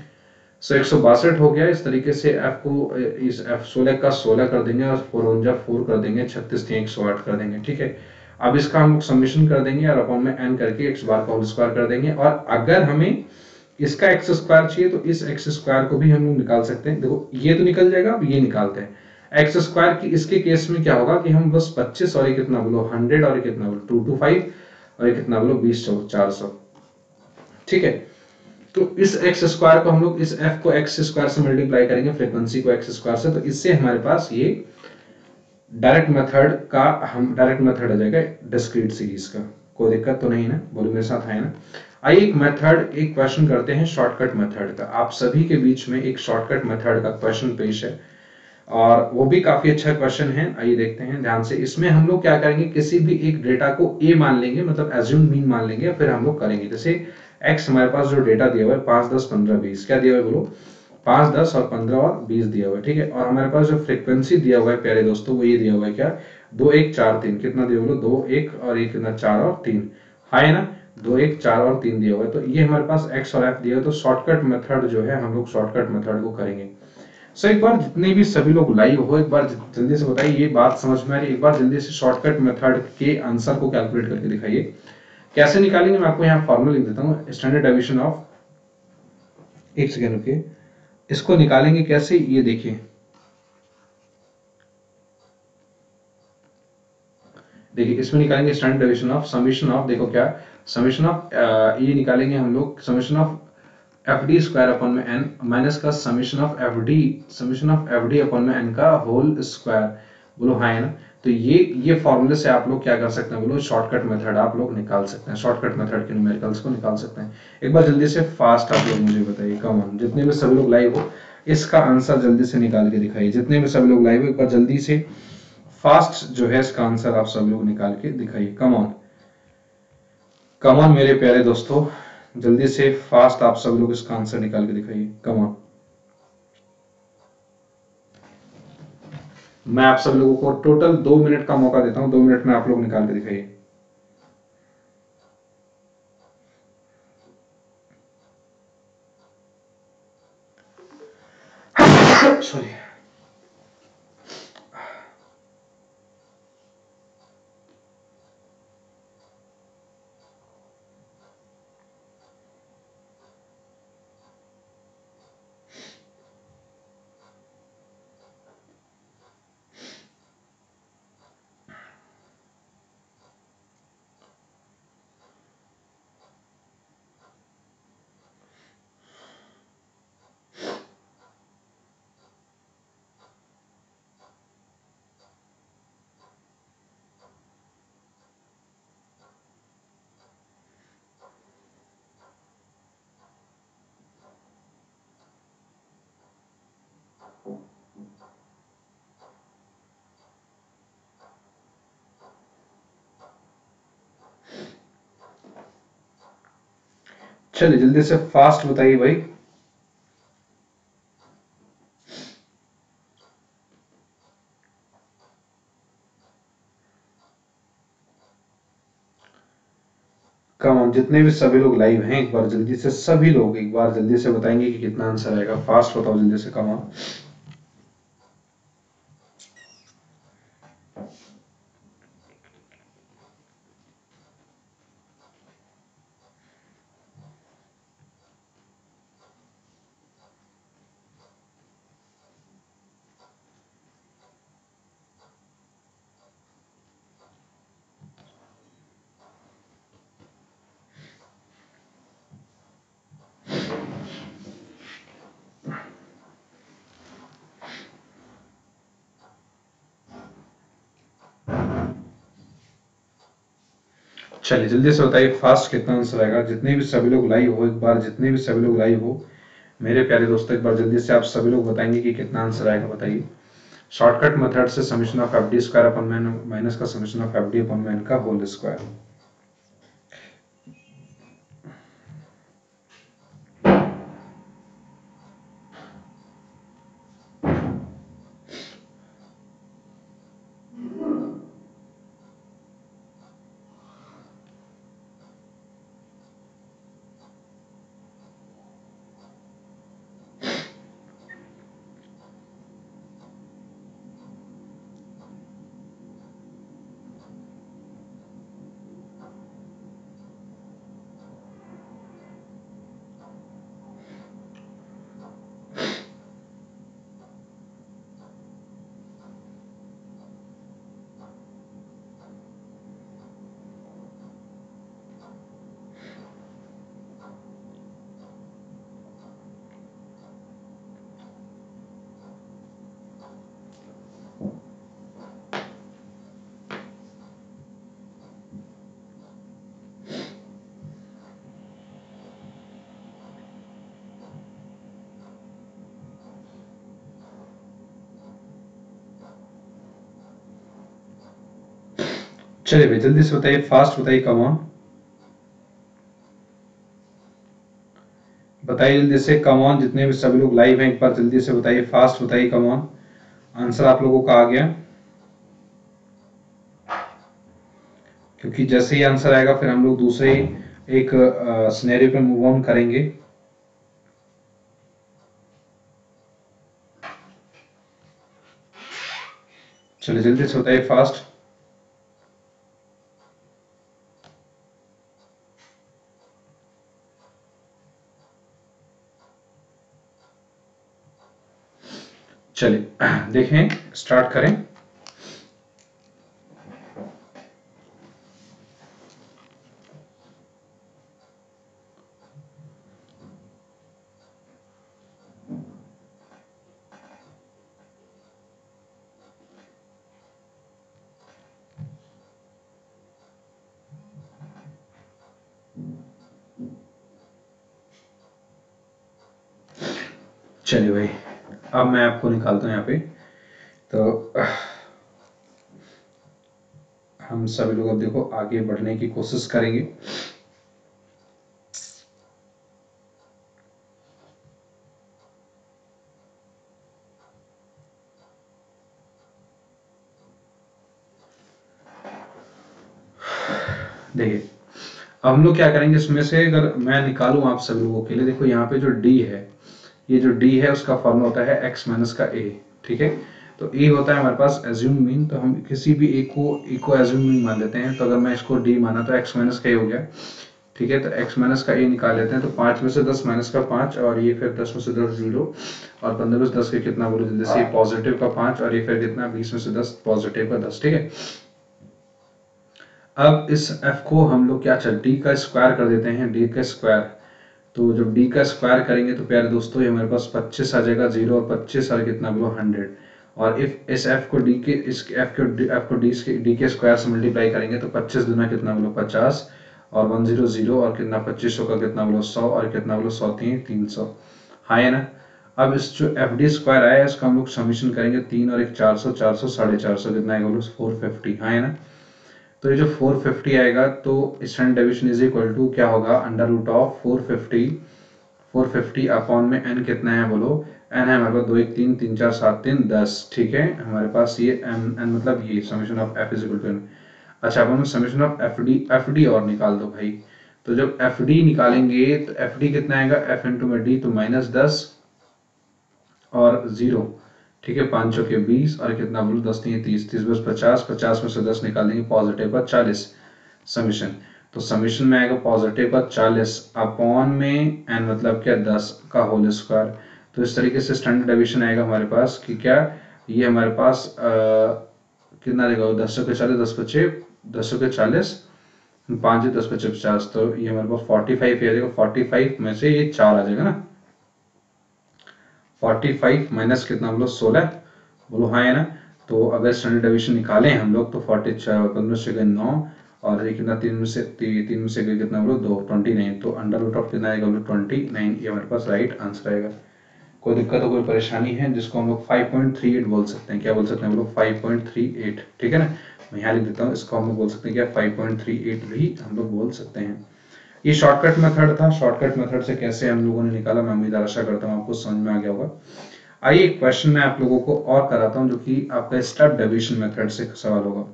सो एक सौ बासठ हो गया। इस तरीके से एफ को इस एफ सोलह का सोलह कर देंगे और फोर उनजा फोर कर देंगे, छत्तीस एक सौ आठ कर देंगे, ठीक है। अब इसका हम लोग समेशन कर देंगे और अपॉन में एन करके एक्स बार का होल स्क्वायर कर देंगे, और अगर हमें इसका एक्स स्क्वायर चाहिए तो इस एक्स स्क्वायर को भी हम लोग निकाल सकते हैं। देखो ये तो निकल जाएगा, अब ये निकालते हैं एक्स स्क्वायर की। इसके केस में क्या होगा कि हम बस पच्चीस और ये कितना बोलो हंड्रेड, और ये कितना बोलो टू टू फाइव, और ये कितना बोलो बीस सौ चार सौ, ठीक है। तो इस एक्स स्क्वायर को हम लोग इस एफ को एक्स स्क्वायर से मल्टीप्लाई करेंगे, फ्रीक्वेंसी को एक्स स्क्वायर से, तो इससे हमारे पास ये डायरेक्ट मेथड का हम डायरेक्ट मेथड आ जाएगा डिस्क्रीट सीरीज का। कोई दिक्कत तो नहीं ना, बोलो मेरे साथ है ना। आइए एक मेथड एक क्वेश्चन करते हैं शॉर्टकट मेथड का। आप सभी के बीच में एक शॉर्टकट मेथड का क्वेश्चन पेश है और वो भी काफी अच्छा क्वेश्चन है। आइए देखते हैं ध्यान से। इसमें हम लोग क्या करेंगे, किसी भी एक डेटा को ए मान लेंगे, मतलब एज्यूम मीन मान लेंगे, फिर हम लोग करेंगे। जैसे एक्स हमारे पास जो डेटा दिया हुआ है पाँच, दस, पंद्रह, बीस, क्या दिया हुआ है बोलो, पाँच, दस और पंद्रह और बीस दिया हुआ है, ठीक है। और हमारे पास जो फ्रीक्वेंसी दिया हुआ है प्यारे दोस्तों वो ये दिया हुआ है क्या, दो एक चार तीन, कितना दिया हुआ है, दो एक और एक कितना, चार और तीन, हाँ है ना, दो एक चार और तीन दिया हुआ है। तो ये हमारे पास एक्स और एफ दिया है, तो शॉर्टकट मेथड जो है हम लोग शॉर्टकट मेथड को करेंगे। सो एक बार जितने भी सभी लोग लाइव हो, एक बार जल्दी से बताइए ये बात समझ में आ रही है, एक बार जल्दी से शॉर्टकट मेथड के आंसर को कैलकुलेट करके दिखाइए। कैसे निकालेंगे मैं आपको यहाँ फॉर्मूला लिख देता हूँ, स्टैंडर्ड डेविएशन ऑफ, एक सेकेंड रुकिए, इसको निकालेंगे कैसे ये देखिए, देखिए इसमें निकालेंगे standard deviation of summation of, देखो क्या समेशन ऑफ, ये निकालेंगे हम लोग summation of f d square upon में एन माइनस का summation of f d, summation of f d upon में एन का होल स्क्वायर, बोलो हाँ है ना। तो ये ये फॉर्मूले से आप लोग क्या कर सकते हैं, बोलो शॉर्टकट मेथड आप लोग निकाल सकते हैं, शॉर्टकट मेथड के न्यूमेरिकल्स को निकाल सकते हैं। एक बार जल्दी से फास्ट आप लोग मुझे बताइए, कम ऑन, जितने भी सभी लोग लाइव हो इसका आंसर जल्दी से निकाल के दिखाइए, जितने भी सभी लोग लाइव हो एक बार जल्दी से फास्ट जो है इसका आंसर आप सब लोग निकाल के दिखाइए, कम ऑन कम ऑन मेरे प्यारे दोस्तों, जल्दी से फास्ट आप सब लोग इसका आंसर निकाल के दिखाइए, कम ऑन। मैं आप सब लोगों को टोटल दो मिनट का मौका देता हूं, दो मिनट में आप लोग निकाल के दिखाइए। सॉरी। चलिए जल्दी से फास्ट बताइए भाई। कम ऑन, जितने भी सभी लोग लाइव हैं एक बार जल्दी से सभी लोग एक बार जल्दी से बताएंगे कि कितना आंसर आएगा, फास्ट बताओ जल्दी से, कम ऑन। चलिए जल्दी से बताइए फास्ट कितना आंसर आएगा, जितने भी सभी लोग लाइव हो एक बार, जितने भी सभी लोग लाइव हो मेरे प्यारे दोस्तों एक बार जल्दी से आप सभी लोग बताएंगे कि कितना आंसर आएगा, बताइए। शॉर्टकट मेथड से summation of f d square upon मैन माइनस का summation of f d upon मैन का होल स्क्वायर। चलिए भाई जल्दी से बताइए फास्ट बताइए, कम ऑन। बताइए जल्दी से, कम ऑन, जितने भी सभी लोग लाइव हैं एक बार जल्दी से बताइए, फास्ट बताइए, कम ऑन। आंसर आप लोगों का आ गया, क्योंकि जैसे ही आंसर आएगा फिर हम लोग दूसरे एक सिनेरियो पे मूव ऑन करेंगे। चलिए जल्दी से बताइए, फास्ट। चलिए देखें, स्टार्ट करें। चलिए भाई, अब मैं आपको निकालता हूं यहाँ पे। तो हम सभी लोग अब देखो आगे बढ़ने की कोशिश करेंगे। देखिए अब हम लोग क्या करेंगे, इसमें से अगर मैं निकालूं आप सभी लोगों के लिए, देखो यहाँ पे जो d है, ये जो d है उसका फॉर्मूला होता है x माइनस का a, ठीक है। तो a होता है हमारे पास एज्यूम मीन, तो हम किसी भी a को a को एज्यूम मीन मान लेते हैं। तो अगर मैं इसको d माना तो x माइनस का a हो गया, ठीक है। तो x माइनस का a निकाल लेते हैं। तो पाँच में से दस माइनस का पाँच, और ये फिर दस में से दस जीरो, और पंद्रह में से दस के कितना बोलो जल्दी से, पॉजिटिव का पाँच, और ये फिर कितना बीस में से दस पॉजिटिव का दस, ठीक है। अब इस f को हम लोग क्या चल d का स्क्वायर कर देते हैं, d का स्क्वायर। तो जब d का स्क्वायर करेंगे तो प्यारे दोस्तों ये हमारे पास पच्चीस आ जाएगा, जीरो और पच्चीस और कितना बोलो हंड्रेड। और इफ इस f को d के इस f को f को d के d के स्क्वायर से मल्टीप्लाई करेंगे तो पच्चीस दुना कितना बोलो पचास, और वन जीरो जीरो, और कितना पच्चीस सौ का कितना बोलो सौ, और कितना बोलो सौ तीन तीन सौ, हाँ है ना। अब इस जो एफ डी स्क्वायर आया है इसका हम लोग समीशन करेंगे, तीन और एक चार सौ, चार सौ साढ़े चार सौ, कितना आएगा बोलो फोर फिफ्टी, हाँ है ना। तो ये जो फोर फिफ्टी आएगा तो standard deviation is equal to क्या होगा, under root of four fifty, four fifty upon में n कितना है बोलो, n है हमारे पास दो एक तीन, तीन चार सात तीन दस, ठीक है। हमारे पास ये n n मतलब ये summation of f is equal to n। अच्छा अब हम समीशन of f d f d और निकाल दो भाई। तो जब एफ डी निकालेंगे तो एफ डी कितना आएगा, f इंटू में d, तो माइनस दस और जीरो, ठीक है। पाँच सौ के बीस, और कितना बोलो दस तीन तीस, तीस बस पचास, पचास में से दस निकालेंगे पॉजिटिव का चालीस समीशन। तो समीशन में आएगा पॉजिटिव का चालीस अपॉन में n मतलब क्या दस का होल स्क्वायर। तो इस तरीके से स्टैंडर्ड डेविएशन आएगा हमारे पास कि क्या, ये हमारे पास आ, कितना देगा, दस सौ के चालीस, दस पचे दस सौ के चालीस, पाँच दस पचे पचास, तो ये हमारे पास फोर्टी फाइव आ जाएगा। फोर्टी फाइव में से ये चार आ जाएगा ना, फोर्टी फाइव माइनस कितना बोलो सोलह, बोलो हाँ है ना। तो अगर स्टैंडर्ड डेविएशन निकालें हम लोग तो फोर्टी पंद्रह से गए नौ, और ये कितना तीन में से ती, तीन में से गए कितना बोलो दो, ट्वेंटी नाइन। तो अंडर रूट ऑफ कितना आएगा बोलो ट्वेंटी नाइन, ये हमारे पास राइट आंसर आएगा। कोई दिक्कत हो कोई परेशानी है, जिसको हम लोग फाइव पॉइंट थ्री एट बोल सकते हैं, क्या बोल सकते हैं बोलो फाइव पॉइंट थ्री एट, ठीक है ना। मैं यहाँ लिख देता हूँ, इसको हम लोग बोल सकते हैं क्या फाइव पॉइंट थ्री एट भी हम लोग बोल सकते हैं। ये शॉर्टकट मेथड था, शॉर्टकट मेथड से कैसे हम लोगों ने निकाला, मैं उम्मीद आशा करता हूँ आपको समझ में आ गया होगा। आइए एक क्वेश्चन मैं आप लोगों को और कराता हूं जो कि आपका स्टेप डेविएशन मेथड से सवाल होगा।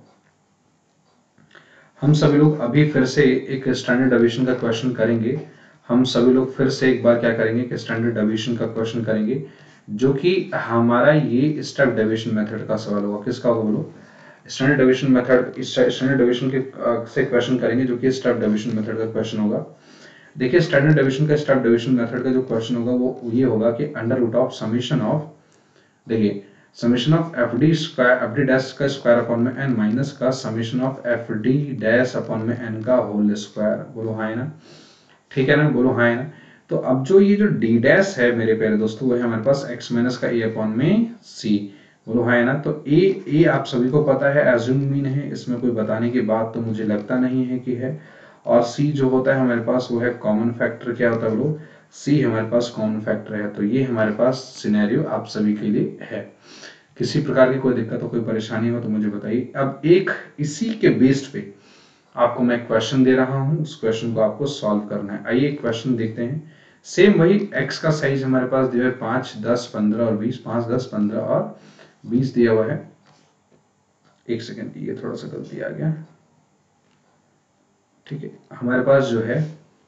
हम सभी लोग अभी फिर से एक स्टैंडर्ड डेविएशन का क्वेश्चन करेंगे। हम सभी लोग फिर से एक बार क्या करेंगे कि स्टैंडर्ड डेविएशन का क्वेश्चन करेंगे, जो कि हमारा ये स्टेप डेविएशन मेथड का सवाल होगा। किसका होगा बोलो, standard deviation method, standard deviation के से क्वेश्चन करेंगे जो कि स्टेप डेविएशन मेथड का क्वेश्चन होगा। देखिए स्टैंडर्ड डेविएशन का स्टेप डेविएशन मेथड का जो क्वेश्चन होगा वो ये होगा कि under root of summation of, देखिए summation of f d square, f d dash का स्क्वायर अपॉन में n माइनस का summation of f d dash upon में n का होल स्क्वायर, बोलो हाँ है ना, ठीक है ना, बोलो हाँ है ना। तो अब जो ये जो d डैश है मेरे प्यारे दोस्तों, वो है हमारे पास x माइनस का a अपॉन में c, बोलो हाँ है ना। तो a a आप सभी को पता है एज्यूम मीन है, इसमें कोई बताने की बात तो मुझे लगता नहीं है कि है। और c जो होता है हमारे पास वो है कॉमन फैक्टर, क्या होता है बोलो, c हमारे पास कॉमन फैक्टर है। तो ये हमारे पास सिनेरियो आप सभी के लिए है। किसी प्रकार की कोई दिक्कत हो कोई परेशानी हो तो मुझे बताइए। अब एक इसी के बेस्ड पे आपको मैं क्वेश्चन दे रहा हूं, उस क्वेश्चन को आपको सॉल्व करना है। आइए क्वेश्चन देखते हैं। सेम वही x का साइज हमारे पास दिया है पाँच, दस, पंद्रह और बीस, पाँच, दस, पंद्रह और बीस दिया हुआ है। एक सेकेंड, ये थोड़ा सा गलती आ गया। ठीक है, हमारे पास जो है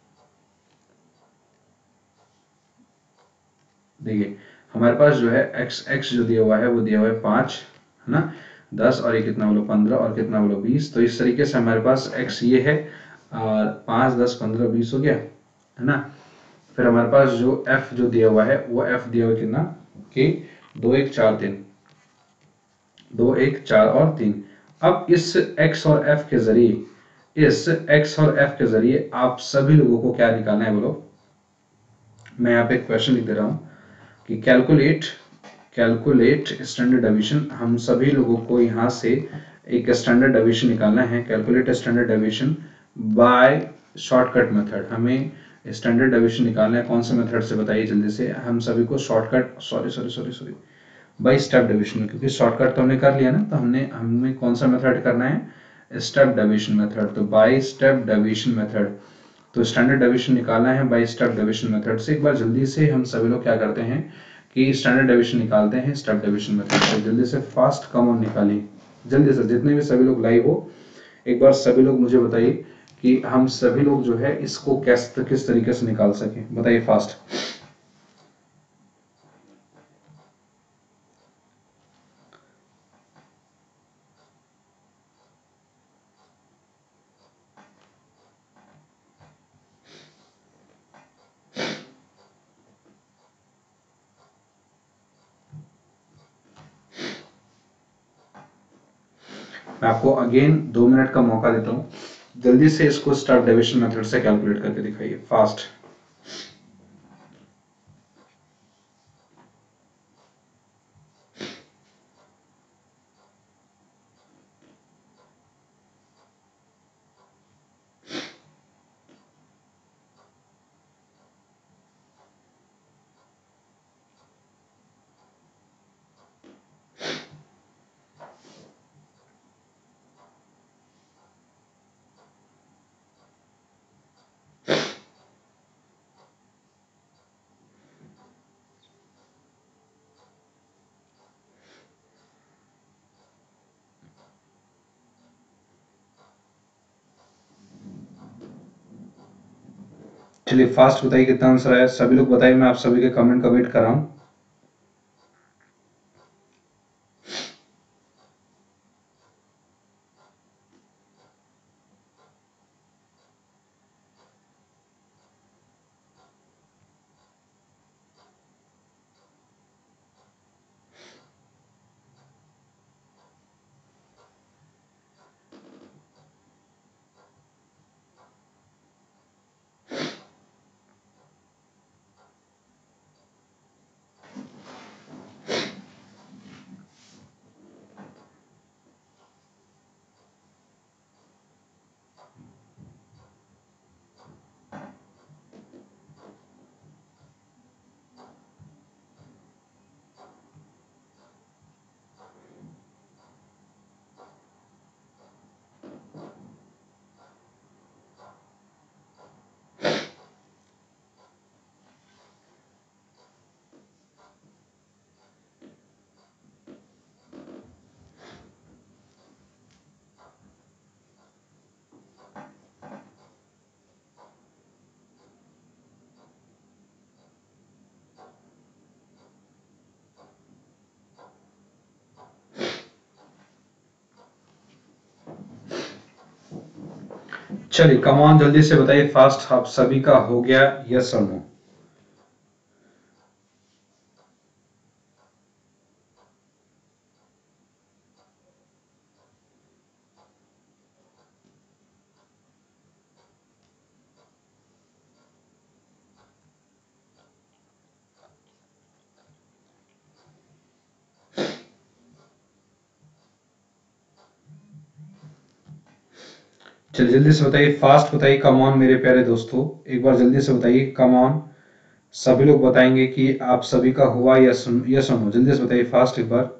देखिए हमारे पास जो है x x जो दिया हुआ है वो दिया हुआ है पाँच, है ना, दस और ये कितना बोलो पंद्रह और कितना बोलो बीस। तो इस तरीके से हमारे पास x ये है और पाँच, दस, पंद्रह, बीस हो गया, है ना। फिर हमारे पास जो f जो दिया हुआ है वो f दिया हुआ है कितना कि दो, एक, चार, तीन, दो, एक, चार और तीन। अब इस x और f के जरिए इस x और f के जरिए आप सभी लोगों को क्या निकालना है बोलो। मैं यहाँ पे क्वेश्चन लिख दे रहा हूँ कि कैलकुलेट कैलकुलेट स्टैंडर्ड डेविएशन। हम सभी लोगों को यहाँ से एक स्टैंडर्ड डेविएशन निकालना है। Calculate standard deviation by shortcut method. हमें स्टैंडर्ड डेविएशन निकालना है, कौन से मेथड से बताइए जल्दी से। हम सभी को shortcut sorry sorry sorry sorry by step deviation, क्योंकि शॉर्टकट तो हमने कर लिया ना, तो हमने हमें कौन सा मेथड करना है, स्टेप डेविएशन मेथड। तो बाय स्टेप डेविएशन मेथड, तो स्टैंडर्ड डेविएशन निकालना है बाय स्टेप डेविएशन मेथड से। एक बार जल्दी से हम सभी लोग क्या करते हैं कि स्टैंडर्ड डेविएशन निकालते हैं स्टेप डेविएशन मेथड से। जल्दी से फास्ट कॉमन निकालिए जल्दी से, जितने भी सभी लोग लाइव हो एक बार सभी लोग मुझे बताइए कि हम सभी लोग जो है इसको किस किस तरीके से निकाल सके, बताइए फास्ट। मैं आपको अगेन दो मिनट का मौका देता हूँ, जल्दी से इसको स्टेप डेविएशन मेथड से कैलकुलेट करके दिखाइए फास्ट। चलिए फास्ट बताइए कितना आंसर है, सभी लोग बताइए, मैं आप सभी के कमेंट का वेट कर रहा हूँ। चलिए कम ऑन जल्दी से बताइए फास्ट, आप सभी का हो गया यस और नो। चलिए जल्दी से बताइए फास्ट बताइए, कम ऑन मेरे प्यारे दोस्तों, एक बार जल्दी से बताइए कम ऑन। सभी लोग बताएंगे कि आप सभी का हुआ यस यस और नो, जल्दी से बताइए फास्ट एक बार।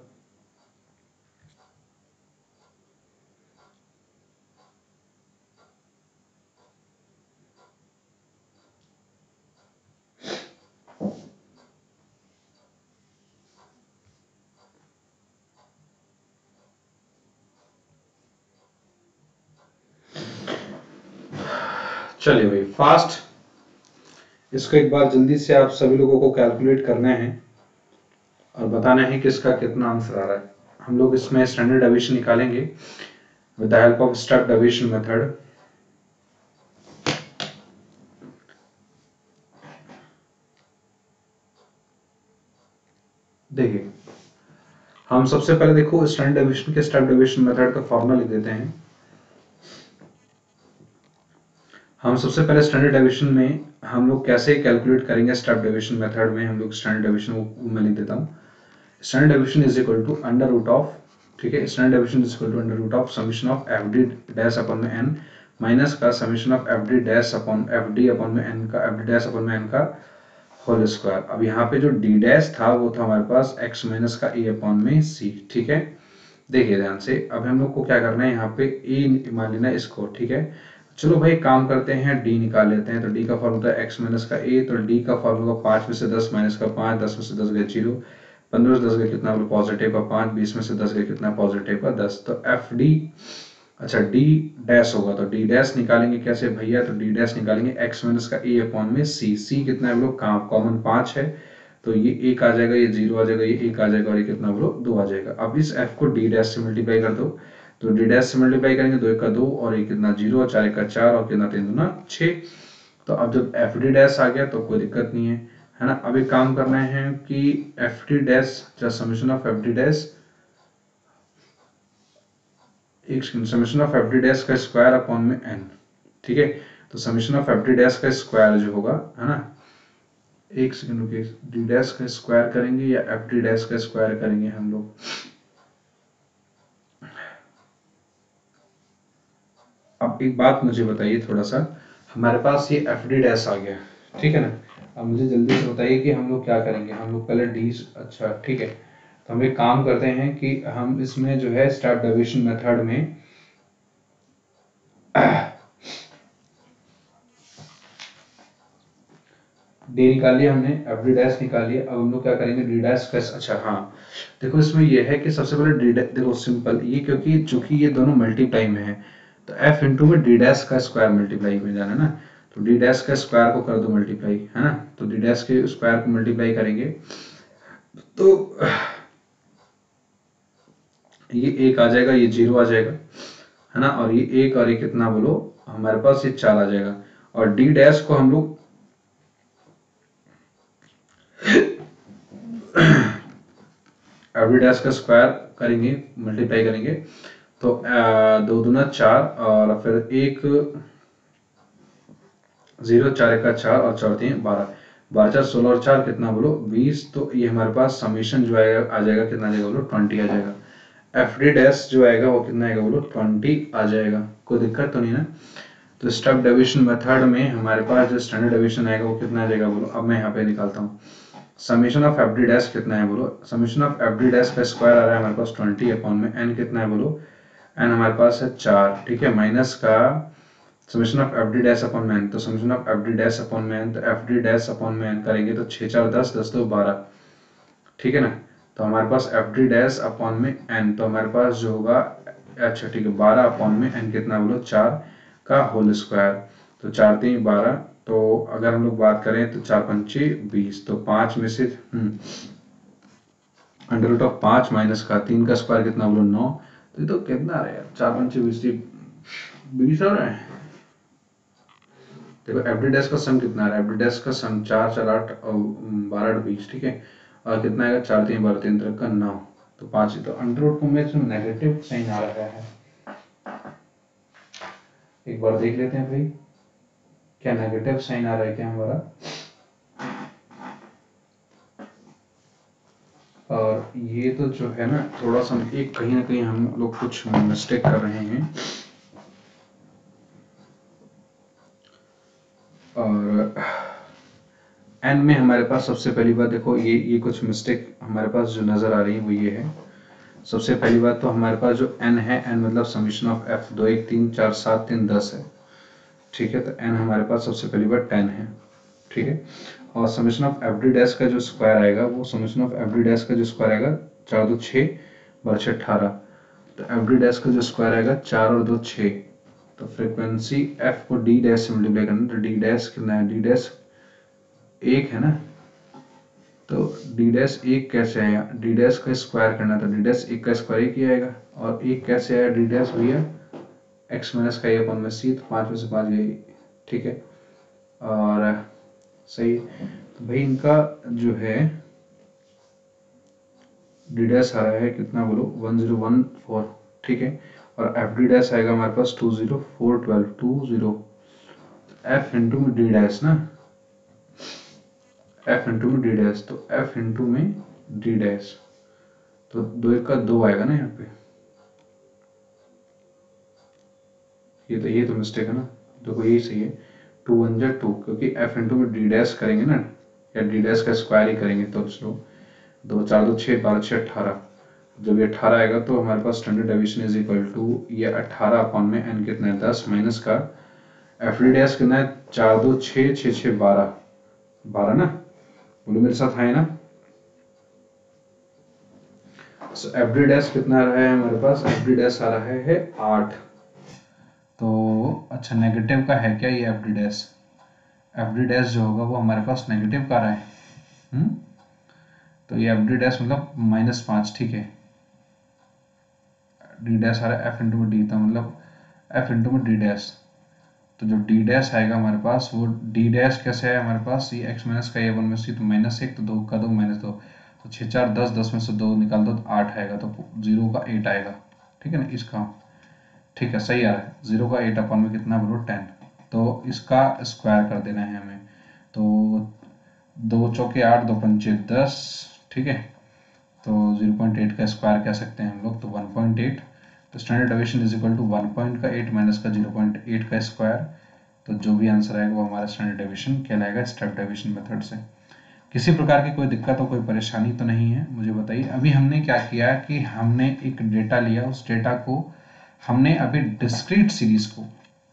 चलिए भाई फास्ट, इसको एक बार जल्दी से आप सभी लोगों को कैलकुलेट करना है और बताना है कि इसका कितना आंसर आ रहा है। हम लोग इसमें स्टैंडर्ड डेविएशन निकालेंगे with the help of step deviation method. देखिए हम सबसे पहले देखो स्टैंडर्ड डेविएशन के स्टेप डेविएशन मेथड का फॉर्मूला लिख देते हैं। हम सबसे पहले स्टैंडर्ड डेविएशन में हम लोग कैसे कैलकुलेट करेंगे स्टेप डेविएशन मेथड में, हम लोग स्टैंडर्ड डेविएशन को मैं लिख देता हूँ। Standard deviation is equal to under root of, ठीक है, standard deviation is equal to under root of summation of f d dash upon में एन माइनस का summation of f d dash upon f d upon में n का f d dash upon में n का whole square. अब यहाँ पे जो डी डैश था वो था हमारे पास एक्स माइनस का ए अपॉन में सी, ठीक है। देखिए ध्यान से, अब हम लोग को क्या करना है, यहाँ पे ए मान लेना है इसको, ठीक है। चलो भाई काम करते हैं, डी निकाल लेते हैं। तो डी का फॉर्मूला है एक्स माइनस का ए, तो डी का फॉर्मूला पाँच में से दस माइनस का पाँच, दस में से दस गए जीरो, पंद्रह से दस गए कितना बोलो पॉजिटिव का पाँच, बीस में से दस गए कितना पॉजिटिव का दस। तो एफ डी, अच्छा डी डैश होगा तो डी डैश निकालेंगे कैसे भैया, तो डी डैश निकालेंगे एक्स माइनस का ए अपॉन में सी। सी कितना है बोलो, कॉमन पाँच है तो ये एक आ जाएगा, ये जीरो आ जाएगा, ये एक आ जाएगा और ये कितना बोलो दो आ जाएगा। अब इस एफ को डी डैश से मल्टीप्लाई कर दो, तो डी डैश से मल्टीप्लाई करेंगे दो एक का दो और एक कितना जीरो, चार एक का चार और कितना तीन दूना छः। तो अब जब एफ डी डैश आ गया तो कोई दिक्कत नहीं है, है ना। अब एक काम करना है कि f d dash summation of f d dash, एक summation of f d dash का स्क्वायर अपॉन में एन, ठीक है। तो summation of f d dash का स्क्वायर जो होगा, है ना, एक सेकंड रुकिए, डी डैश का स्क्वायर करेंगे या एफ डी डैश का स्क्वायर करेंगे हम लोग। अब एक बात मुझे बताइए थोड़ा सा, हमारे पास ये एफ डी डैश आ गया, ठीक है ना। अब मुझे जल्दी से बताइए कि हम लोग क्या करेंगे। हम लोग पहले डी, अच्छा ठीक है, तो हम एक काम करते हैं कि हम इसमें जो है स्टेप डेविएशन मेथड में डी निकाल लिया हमने, एफ डी डैश निकाल लिया। अब हम लोग क्या करेंगे, डी डैश का, अच्छा हाँ देखो इसमें ये है कि सबसे पहले डी डैश, देखो सिंपल ये, क्योंकि चूंकि ये दोनों मल्टीप्लाई में है तो एफ इंटू में डी डैश का स्क्वायर मल्टीप्लाई में जाना है ना, तो डी डैश का स्क्वायर को कर दो मल्टीप्लाई, है ना। तो डी डैश के स्क्वायर को मल्टीप्लाई करेंगे तो ये एक आ जाएगा, ये जीरो आ जाएगा, है ना, और ये एक और ये कितना बोलो हमारे पास ये चार आ जाएगा। और डी डैश को हम लोग एफ डी डैश का स्क्वायर करेंगे, मल्टीप्लाई करेंगे तो दो दूना चार और फिर एक जीरो, चार का चार और चार तीन बारह, बारह चार सोलह और चार कितना बोलो बीस। तो ये हमारे पास समीशन जो आएगा आ जाएगा कितना आ जाएगा बोलो ट्वेंटी आ जाएगा। एफ डी डैश जो आएगा वो कितना आएगा बोलो ट्वेंटी आ जाएगा, कोई दिक्कत तो नहीं ना। तो स्टेप डेविएशन मेथड में हमारे पास जो स्टैंडर्ड डेविएशन आएगा वो कितना आ जाएगा बोलो। अब मैं यहाँ पे निकालता हूँ summation of f d dash कितना है बोलो, summation of f d dash का स्क्वायर आ रहा है हमारे पास ट्वेंटी अपॉन में एन कितना है बोलो, एन हमारे पास है चार, ठीक है, माइनस का summation of f d dash upon में एन, तो summation of f d dash upon में एन, तो एफ डी डैश अपॉन में एन करेंगे तो छः चार दस, दस दो बारह, ठीक है ना। तो हमारे पास एफ डी डैश अपॉन में एन, तो हमारे पास जो होगा, अच्छा ठीक है, बारह अपॉन में एन कितना बोलो चार का होल स्क्वायर, तो चार तीन बारह, तो अगर हम लोग बात करें तो चार पंचे बीस, तो पाँच में से अंडर रूट ऑफ पाँच माइनस का तीन का स्क्वायर कितना बोलो नौ, तो ये तो कितना आ रहा है, चार पंचे बीस बीस आ रहा है। देखो एफ डी डैश का सम कितना आ रहा है, एफ डी डैश का सम चार चार आठ और बारह आठ बीस, ठीक है, और कितना आएगा चार तीन बारह तीन तरह का नौ, तो पाँच, तो अंडर रूट को में नेगेटिव साइन आ रहा है। एक बार देख लेते हैं भाई क्या नेगेटिव साइन आ रहा है क्या हमारा, और ये तो जो है ना थोड़ा सा एक कहीं ना कहीं हम लोग कुछ मिस्टेक कर रहे हैं, और एन में हमारे पास सबसे पहली बात देखो ये ये कुछ मिस्टेक हमारे पास जो नजर आ रही है वो ये है। सबसे पहली बात तो हमारे पास जो एन है, एन मतलब समीशन ऑफ एफ दो एक तीन चार सात तीन दस है, ठीक है, तो एन हमारे पास सबसे पहली बार टेन है, ठीक है। और summation of f d dash का जो स्क्वायर आएगा वो summation of f d dash का जो स्क्वायर आएगा चार दो छः बारह छः अठारह, तो एफ डी डैश का जो स्क्वायर आएगा चार और दो छः, तो फ्रीक्वेंसी एफ को डी डैश से मल्टीप्लाई करना, तो डी डैश कितना है, डी डैश एक है ना, तो डी डैश एक कैसे आया, डी डैश का स्क्वायर करना, तो डी डैश एक का स्क्वायर एक ही आएगा, और एक कैसे आया डी डैश भैया, एक्स माइनस का ए अपन में सी, तो पाँच में से पाँच गई, ठीक है। और सही, तो भाई इनका जो है डी डैश आ रहा है कितना बोलो, वन जीरो वन फोर, ठीक है। और एफ डी डैश आएगा हमारे पास two zero four twelve, two zero f into में डी डैश ना, एफ इंटू में डी डैश, तो एफ इंटू में डी डैश, तो दो एक का दो आएगा ना यहाँ पे, ये तो ये तो मिस्टेक है ना, देखो यही सही है, टू वन जा टू, क्योंकि एफ इंटू में डी डैश करेंगे ना, या डी डैश का स्क्वायर ही करेंगे, तो चलो दो चार दो छः, बारह छः अट्ठारह, जब ये अट्ठारह आएगा तो हमारे पास standard deviation is equal to ये अट्ठारह अपॉन में एन कितना है दस, माइनस का एफ डी डैश कितना है, चार दो छः, छः छः बारह, बारह ना, बोलो मेरे साथ है ना। सो एफ डी डैश कितना आ रहा है हमारे पास, एफ डी डैश आ रहा है, है आठ, तो अच्छा नेगेटिव का है क्या ये f d dash, f d dash जो होगा वो हमारे पास नेगेटिव का आ रहा है, हम्म, तो ये एफ डी डैश मतलब माइनस पाँच, ठीक है, डी डैश आ रहा है एफ इंटू में डी, था मतलब एफ इंटू में डी डैश, तो जो डी डैश आएगा हमारे पास, वो डी डैश कैसे है हमारे पास, ये एक्स माइनस का ए वन में सी, तो माइनस एक, तो दो का दो माइनस दो, तो छः चार दस, दस में से दो निकाल दो तो आठ आएगा, तो जीरो का एट आएगा, ठीक है ना, इसका ठीक है सही आ रहा है, जीरो का एट अपन में कितना बोलो टेन, तो इसका स्क्वायर कर देना है हमें, तो दो चौके आठ, दो पंचे दस, ठीक है, तो जीरो पॉइंट एट का स्क्वायर कह सकते हैं हम लोग, तो वन पॉइंट एट, तो standard deviation is equal to one point का एट माइनस का जीरो पॉइंट एट का स्क्वायर, तो जो भी आंसर आएगा वो हमारा स्टैंडर्ड डेविएशन कहलाएगा स्टेप डेविएशन मेथड से। किसी प्रकार की कोई दिक्कत हो, कोई परेशानी तो नहीं है, मुझे बताइए। अभी हमने क्या किया कि हमने एक डेटा लिया, उस डेटा को हमने अभी डिस्क्रीट सीरीज को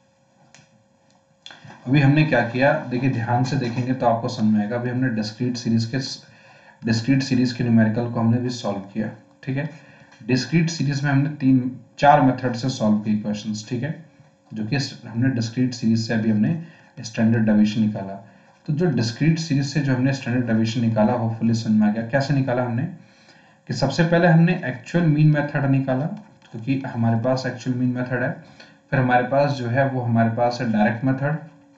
अभी हमने क्या किया, देखिए ध्यान से देखेंगे तो आपको समझ में आएगा। अभी हमने डिस्क्रीट सीरीज के डिस्क्रीट सीरीज के न्यूमेरिकल को हमने भी सॉल्व किया, ठीक है। डिस्क्रीट सीरीज में हमने तीन चार मेथड से सॉल्व किए क्वेश्चंस, ठीक है, जो कि हमने डिस्क्रीट सीरीज से अभी हमने स्टैंडर्ड डेविएशन निकाला। तो जो डिस्क्रीट सीरीज से जो हमने स्टैंडर्ड डेविएशन निकाला, होपफुली समझ में आ गया। कैसे निकाला हमने, कि सबसे पहले हमने एक्चुअल मीन मेथड निकाला, क्योंकि हमारे पास एक्चुअल मीन मेथड है। फिर हमारे पास जो है वो हमारे पास है डायरेक्ट मेथड,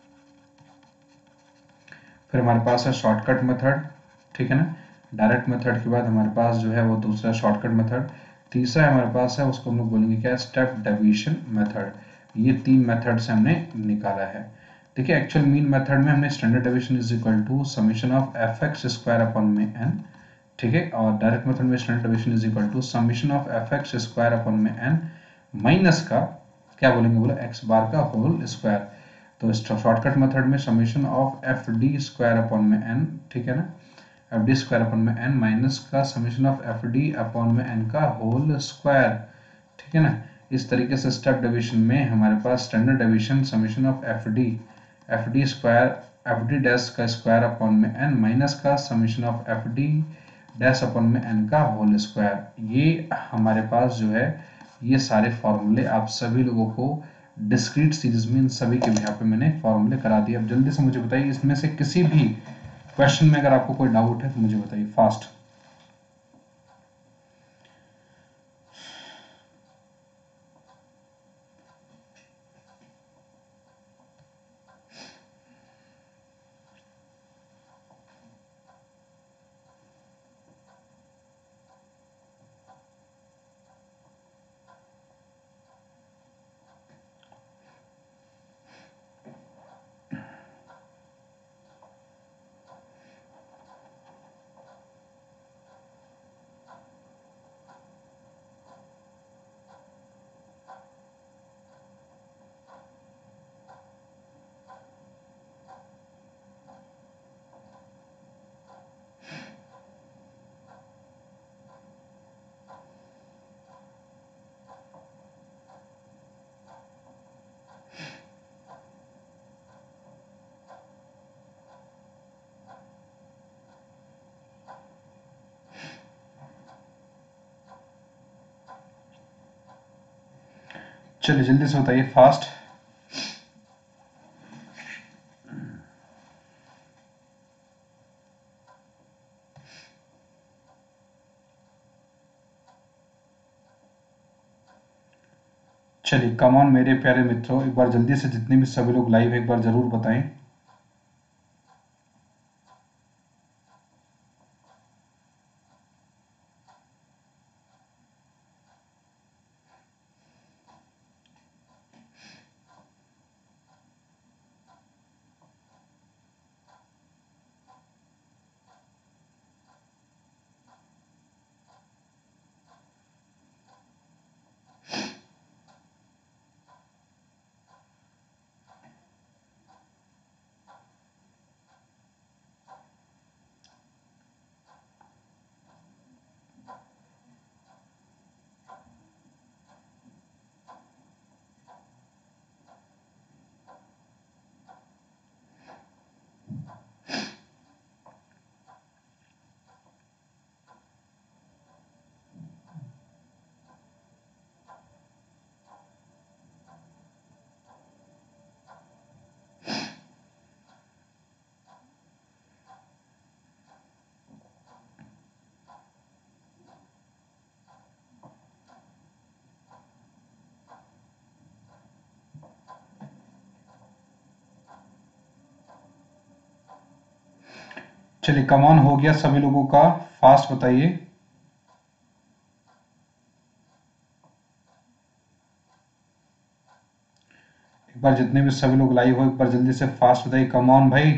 फिर हमारे पास है शॉर्टकट मेथड, ठीक है ना। डायरेक्ट मेथड के बाद हमारे पास जो है वो दूसरा शॉर्टकट मेथड, तीसरा हमारे पास है उसको हम लोग बोलेंगे क्या, स्टेप डेविएशन मेथड। ये तीन मेथड से हमने निकाला है। देखिए एक्चुअल मीन मेथड में हमने standard deviation is equal to summation of f x square upon में एन, ठीक है, और डायरेक्ट मेथड में standard deviation is equal to summation of f x square upon में एन माइनस का क्या बोलेंगे, बोलो एक्स बार का होल स्क्वायर। तो शॉर्टकट मेथड में summation of f d square upon में एन, ठीक है ना, एफ डी स्क्वायर अपॉन में एन माइनस का summation of f d upon में एन का होल स्क्वायर, ठीक है ना। इस तरीके से स्टेप डेविएशन में हमारे पास standard deviation summation of f d f d square f d dash का स्क्वायर अपॉन में एन माइनस का summation of f d dash upon में एन का होल स्क्वायर। ये हमारे पास जो है ये सारे फॉर्मूले आप सभी लोगों को डिस्क्रीट सीरीज में इन सभी के यहाँ पे मैंने फॉर्मूले करा दिए। अब जल्दी से मुझे बताइए इसमें से किसी भी क्वेश्चन में अगर आपको कोई डाउट है तो मुझे बताइए फास्ट। चलिए जल्दी से बताइए फास्ट। चलिए कम ऑन मेरे प्यारे मित्रों, एक बार जल्दी से जितने भी सभी लोग लाइव एक बार जरूर बताएं। चलिए कम ऑन हो गया सभी लोगों का, फास्ट बताइए। एक बार जितने भी सभी लोग लाइव हो एक बार जल्दी से फास्ट बताइए, कम ऑन भाई।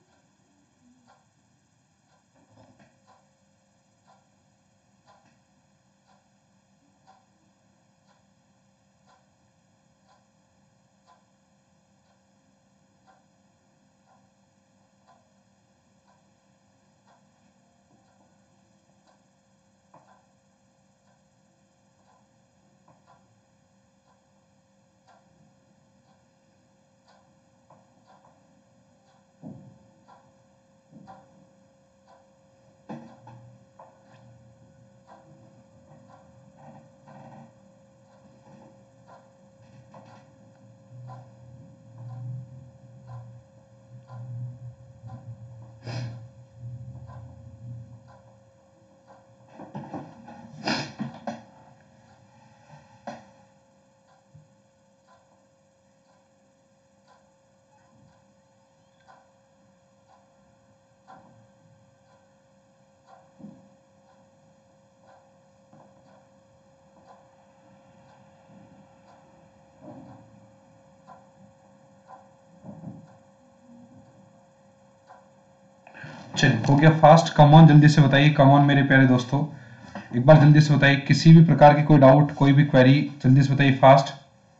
चलिए हो गया फास्ट, कम ऑन जल्दी से बताइए, कम ऑन मेरे प्यारे दोस्तों, एक बार जल्दी से बताइए, किसी भी प्रकार की कोई डाउट कोई भी क्वेरी जल्दी से बताइए फास्ट।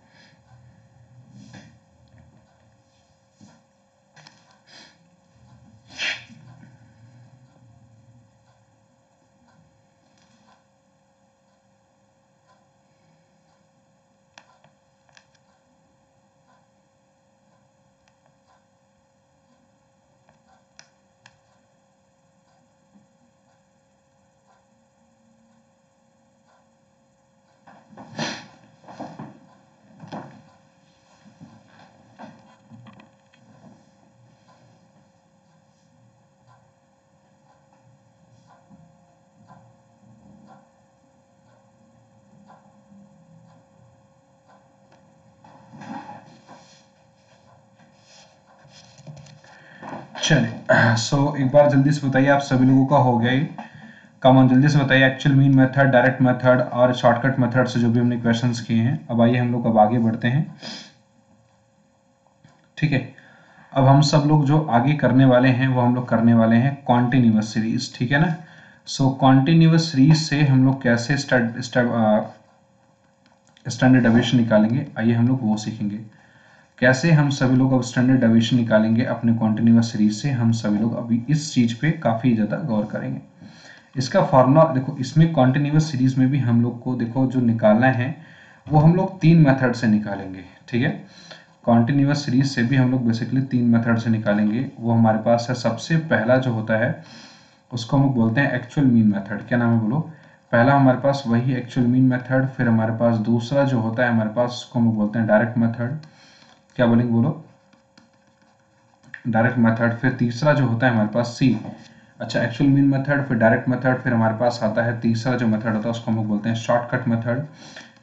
चलिए सो एक बार जल्दी से बताइए, आप सभी लोगों का हो गया ही, कम ऑन जल्दी से बताइए, actual mean method, direct method और शॉर्टकट मेथड से जो भी हमने क्वेश्चंस किए हैं। अब आइए हम लोग अब आगे बढ़ते हैं, ठीक है। अब हम सब लोग जो आगे करने वाले हैं वो हम लोग करने वाले हैं कॉन्टिन्यूअस सीरीज, ठीक है ना। सो कॉन्टिन्यूअस सीरीज से हम लोग कैसे स्टैंडर्ड डेविएशन निकालेंगे, आइए हम लोग वो सीखेंगे। कैसे हम सभी लोग अब स्टैंडर्ड डेविएशन निकालेंगे अपने कॉन्टिन्यूअस सीरीज से, हम सभी लोग अभी इस चीज पे काफी ज्यादा गौर करेंगे। इसका फॉर्मूला देखो, इसमें कॉन्टिन्यूअस सीरीज में भी हम लोग को देखो जो निकालना है वो हम लोग तीन मेथड से निकालेंगे, ठीक है। कॉन्टिन्यूअस सीरीज से भी हम लोग बेसिकली तीन मेथड से निकालेंगे। वो हमारे पास है, सबसे पहला जो होता है उसको हम लोग बोलते हैं एक्चुअल मीन मेथड। क्या नाम है बोलो? पहला हमारे पास वही एक्चुअल मीन मेथड, फिर हमारे पास दूसरा जो होता है हमारे पास उसको हम लोग बोलते हैं डायरेक्ट मेथड। क्या बोलेंगे बोलो? Direct method. फिर तीसरा जो होता है हमारे पास सी, अच्छा एक्चुअल मीन मेथड, फिर डायरेक्ट मेथड, फिर हमारे पास आता है तीसरा जो मेथड होता है उसको हम लोग बोलते हैं शॉर्टकट मेथड।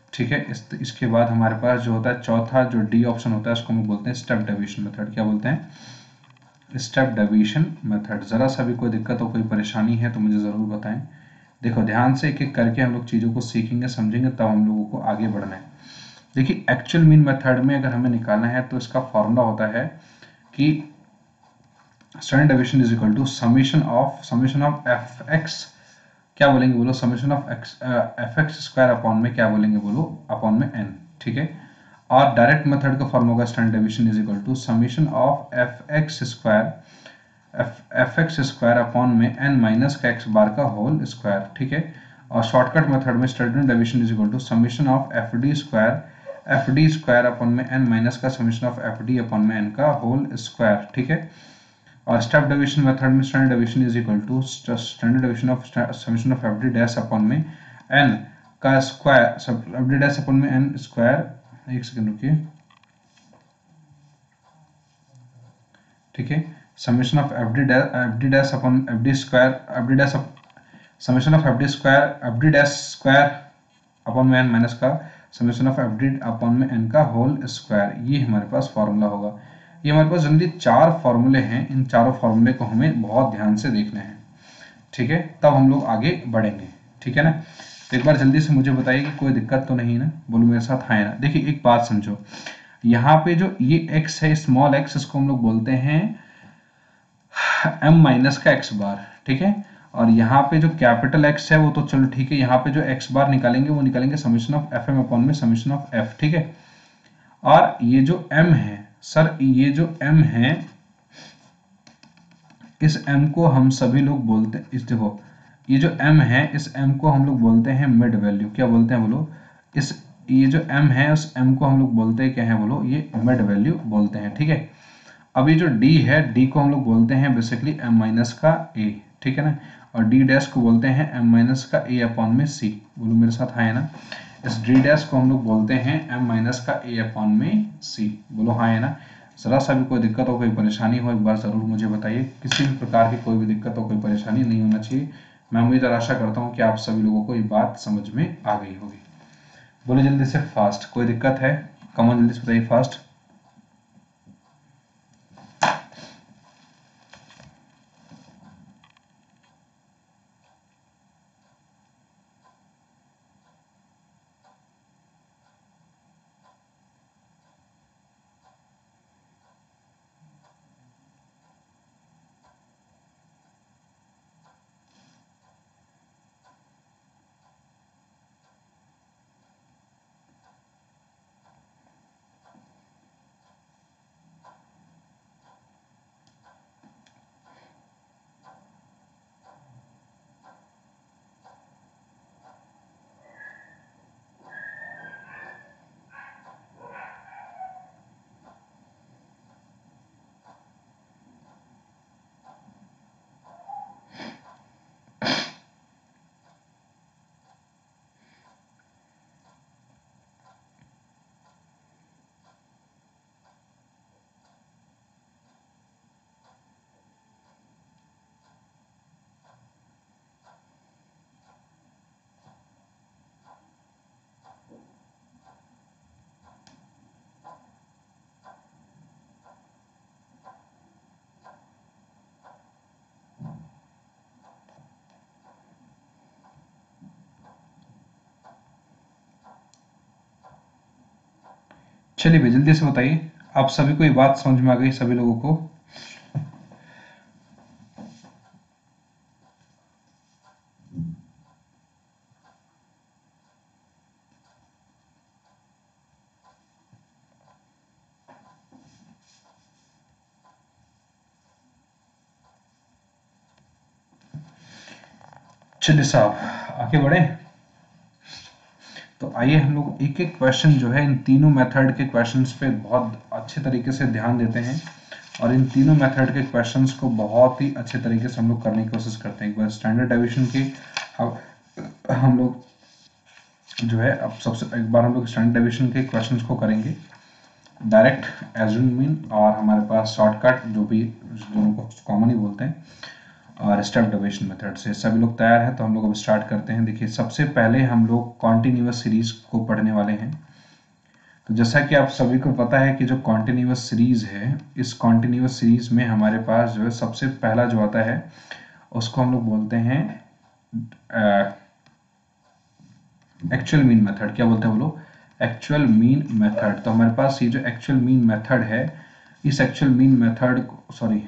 ठीक है। इस इसके बाद हमारे पास जो होता है चौथा जो डी ऑप्शन होता है उसको हम बोलते हैं स्टेप डेविएशन मेथड। क्या बोलते हैं? Step deviation method. जरा सा भी कोई दिक्कत हो, कोई परेशानी है तो मुझे ज़रूर बताएं। देखो ध्यान से एक एक करके हम लोग चीज़ों को सीखेंगे, समझेंगे, तब हम लोगों को आगे बढ़ना है। देखिए एक्चुअल मीन मेथड में अगर हमें निकालना है तो इसका फॉर्मूला होता है कि standard deviation is equal to summation of summation of f x, क्या बोलेंगे बोलो, summation of x f x square upon में क्या बोलेंगे बोलो, अपॉन में एन। ठीक है। और डायरेक्ट मेथड का फॉर्मूला होगा standard deviation is equal to summation of f x square f x square upon में एन माइनस का एक्स बार का होल स्क्वायर। ठीक है। और शॉर्टकट मेथड में standard deviation is equal to summation of f d square f d square upon में n minus का summation of f d upon में एन का होल स्क्वायर। ठीक है। और स्टेप डेविएशन मेथड में standard deviation is equal to standard deviation of summation of f d dash upon में n का square, f d dash upon में n square. एक सेकंड रुकिए। ठीक है। Summation of f d dash f d dash upon f d square f d dash summation of f d square f d dash square upon में n minus का summation of f d upon में n का whole square. ये हमारे पास formula होगा। ये हमारे पास generally चार फॉर्मूले हैं, इन चारों फॉर्मूले को हमें बहुत ध्यान से देखना है। ठीक है। तब हम लोग आगे बढ़ेंगे। ठीक है ना। तो एक बार जल्दी से मुझे बताइए कि कोई दिक्कत तो नहीं ना, बोलो मेरे साथ हाँ ना। देखिए एक बात समझो, यहाँ पे जो ये x है स्मॉल x, इसको हम लोग बोलते हैं m माइनस का x बार। ठीक है। और यहाँ पे जो कैपिटल X है वो तो चलो ठीक है, यहाँ पे जो x बार निकालेंगे वो निकालेंगे summation of f m upon में समेशन ऑफ f। ठीक है। और ये जो m है सर, ये जो m है इस m को हम सभी लोग बोलते हैं, इस देखो ये जो m है इस m को हम लोग बोलते हैं मिड वैल्यू। क्या बोलते हैं बोलो? इस ये जो m है उस m को हम लोग बोलते हैं क्या है बोलो? ये मिड वैल्यू बोलते हैं। ठीक है। अब ये जो d है d को हम लोग बोलते हैं बेसिकली m माइनस का a। ठीक है ना। और d डैश को बोलते हैं m माइनस का a अपॉन में c। बोलो मेरे साथ हाँ है ना। इस d डैश को हम लोग बोलते हैं m माइनस का a अपॉन में c। बोलो हाँ है ना। जरा सा भी कोई दिक्कत हो, कोई परेशानी हो, एक बार ज़रूर मुझे बताइए। किसी भी प्रकार की कोई भी दिक्कत हो, कोई परेशानी नहीं होना चाहिए। मैं उम्मीद और आशा करता हूँ कि आप सभी लोगों को ये बात समझ में आ गई होगी। बोले जल्दी से फास्ट, कोई दिक्कत है? कमन जल्दी से बताइए फास्ट। चलिए भाई जल्दी से बताइए, आप सभी को ये बात समझ में आ गई सभी लोगों को? चलिए साहब आगे बढ़े। तो आइए हम लोग एक एक क्वेश्चन जो है इन तीनों मेथड के क्वेश्चंस पे बहुत अच्छे तरीके से ध्यान देते हैं और इन तीनों मेथड के क्वेश्चंस को बहुत ही अच्छे तरीके से हम लोग करने की कोशिश करते हैं। एक बार स्टैंडर्ड डेविएशन की हम लोग जो है अब सबसे एक बार हम लोग स्टैंडर्ड डेविएशन के क्वेश्चंस को करेंगे, डायरेक्ट एज्यूम मीन और हमारे पास शॉर्टकट जो भी दोनों को कॉमन ही बोलते हैं। और स्टेप डिवीजन मेथड से। सभी लोग तैयार हैं तो हम लोग अब स्टार्ट करते हैं। देखिए सबसे पहले हम लोग कॉन्टिन्यूअस सीरीज को पढ़ने वाले हैं। तो जैसा कि आप सभी को पता है कि जो कॉन्टिन्यूअस सीरीज है, इस कॉन्टिन्यूअस सीरीज में हमारे पास जो है सबसे पहला जो आता है उसको हम लोग बोलते हैं एक्चुअल मीन मेथड। क्या बोलते हैं वो लोग? Actual mean method. तो हमारे पास ये जो एक्चुअल मीन मेथड है, इस एक्चुअल मीन मेथड को, सॉरी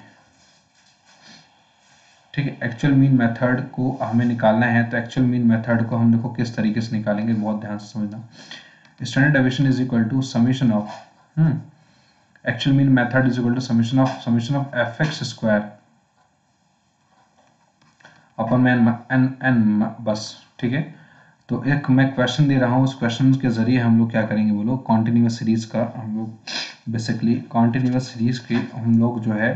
ठीक है, एक्चुअल मीन मेथड को हमें निकालना है। तो एक्चुअल मीन मेथड को हम देखो किस तरीके से निकालेंगे, बहुत ध्यान से समझना। Standard deviation is equal to summation of hmm actual mean method is equal to summation of summation of f x square upon में एन एन एन बस। ठीक है, तो एक मैं क्वेश्चन दे रहा हूँ, उस क्वेश्चन के जरिए हम लोग क्या करेंगे बोलो, कॉन्टिन्यूअस सीरीज का हम लोग बेसिकली कॉन्टिन्यूअस सीरीज के हम लोग जो है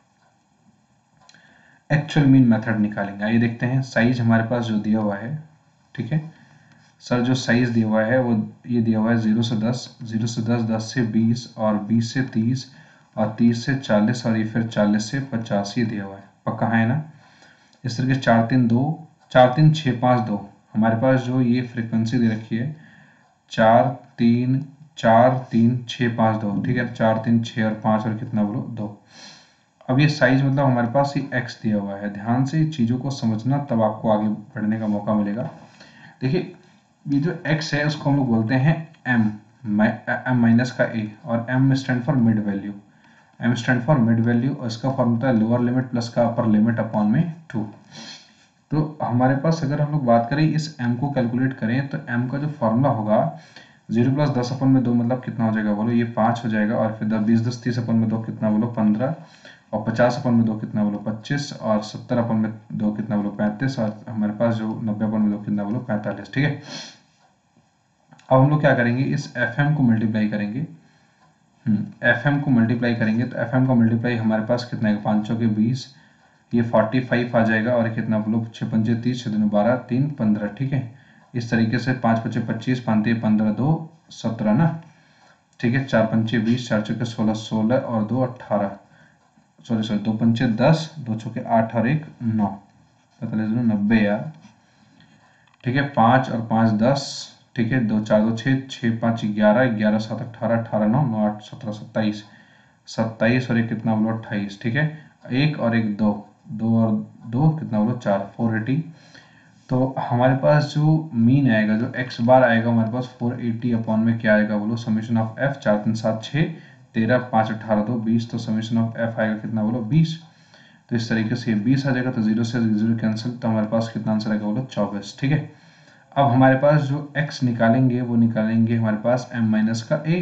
एक्चुअल मीन मेथड निकालेंगे। आइए देखते हैं साइज हमारे पास जो दिया हुआ है। ठीक है सर, जो साइज दिया हुआ है वो ये दिया हुआ है जीरो से दस, जीरो से दस, दस से बीस और बीस से तीस और तीस से चालीस और ये फिर चालीस से पचास ये दिया हुआ है। पक्का है ना? इस तरीके से चार तीन दो, चार तीन छः पाँच दो, हमारे पास जो ये फ्रीक्वेंसी दे रखी है चार तीन चार तीन छः पाँच दो। ठीक है, चार तीन छः और पाँच और कितना बोलो दो। अब ये साइज मतलब हमारे पास ये एक्स दिया हुआ है। ध्यान से चीज़ों को समझना, तब आपको आगे बढ़ने का मौका मिलेगा। देखिए ये जो x है उसको हम लोग बोलते हैं m, m माइनस का a, और m stand for mid value. m stand for mid value और इसका फॉर्म होता है लोअर लिमिट प्लस का अपर लिमिट अपॉन में टू। तो हमारे पास अगर हम लोग बात करें इस m को कैलकुलेट करें तो m का जो फॉर्मूला होगा जीरो प्लस दस अपन में दो मतलब कितना हो जाएगा बोलो, ये पाँच हो जाएगा। और फिर बीस दस तीस अपन में दो कितना बोलो पंद्रह, और पचास अपन में दो कितना बोलो पच्चीस, और सत्तर अपन में दो कितना बोलो पैंतीस, और हमारे पास जो नब्बे अपन में दो कितना बोलो पैंतालीस। ठीक है, अब हम लोग क्या करेंगे, इस एफ एम को मल्टीप्लाई करेंगे। एफ एम को मल्टीप्लाई करेंगे तो एफ एम का मल्टीप्लाई हमारे पास कितना है, पाँच सौ के बीस, ये फोर्टी फाइव आ जाएगा। और कितना बोलो छः पंचे तीस, छः दिन बारह, तीन पंद्रह। ठीक है, इस तरीके से पाँच पच्चे पच्चीस, पाँच पंद्रह, दो सत्रह ना। ठीक है, चार पंचे बीस, चार चौके सोलह, सोलह और दो अट्ठारह, सॉरी सॉरी दो पंचे दस, दो चौके आठ और एक नौ, पैंतालीस दो नब्बे यार। ठीक है, पाँच और पाँच दस, ठीक है, दो चार दो छः, छः पाँच ग्यारह, ग्यारह सात अट्ठारह, अट्ठारह नौ, नौ आठ सत्रह, सत्ताईस, सत्ताईस और एक कितना बोलो अट्ठाईस। ठीक है, एक और एक दो, दो और दो कितना बोलो चार, फोर एटी। तो हमारे पास जो मीन आएगा, जो एक्स बार आएगा हमारे पास फोर एटी अपॉन में क्या आएगा बोलो, समीशन ऑफ एफ, चार तीन सात छः, तेरह पाँच अट्ठारह दो बीस, तो समीशन ऑफ एफ आएगा कितना बोलो बीस। तो इस तरीके से ये बीस आ जाएगा, तो जीरो से जीरो कैंसिल, तो हमारे पास कितना आंसर आएगा बोलो चौबीस। ठीक है, अब हमारे पास जो x निकालेंगे वो निकालेंगे हमारे पास m माइनस का a,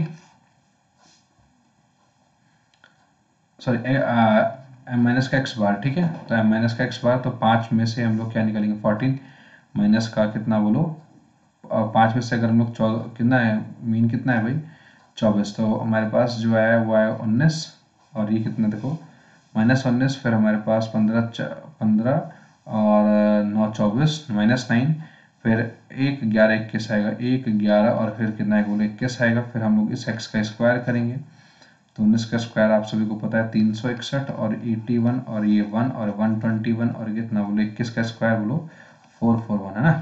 सॉरी m माइनस का x बार। ठीक है, तो m माइनस का x बार, तो पाँच में से हम लोग क्या निकालेंगे फोर्टीन, माइनस का कितना बोलो पाँच में से अगर हम लोग चौदह, कितना है मीन कितना है भाई चौबीस, तो हमारे पास जो है वो है उन्नीस, और ये कितना देखो माइनस उन्नीस, फिर हमारे पास पंद्रह, पंद्रह और नौ चौबीस, माइनस नाइन, फिर एक ग्यारह इक्कीस आएगा, एक ग्यारह और फिर कितना है बोले इक्कीस आएगा। फिर हम लोग इस एक्स का स्क्वायर करेंगे, तो उन्नीस का स्क्वायर आप सभी को पता है तीन सौ इकसठ, और इक्यासी और ये वन और वन ट्वेंटी वन, और कितना बोलो इक्कीस का स्क्वायर बोलो फोर फोर वन है ना।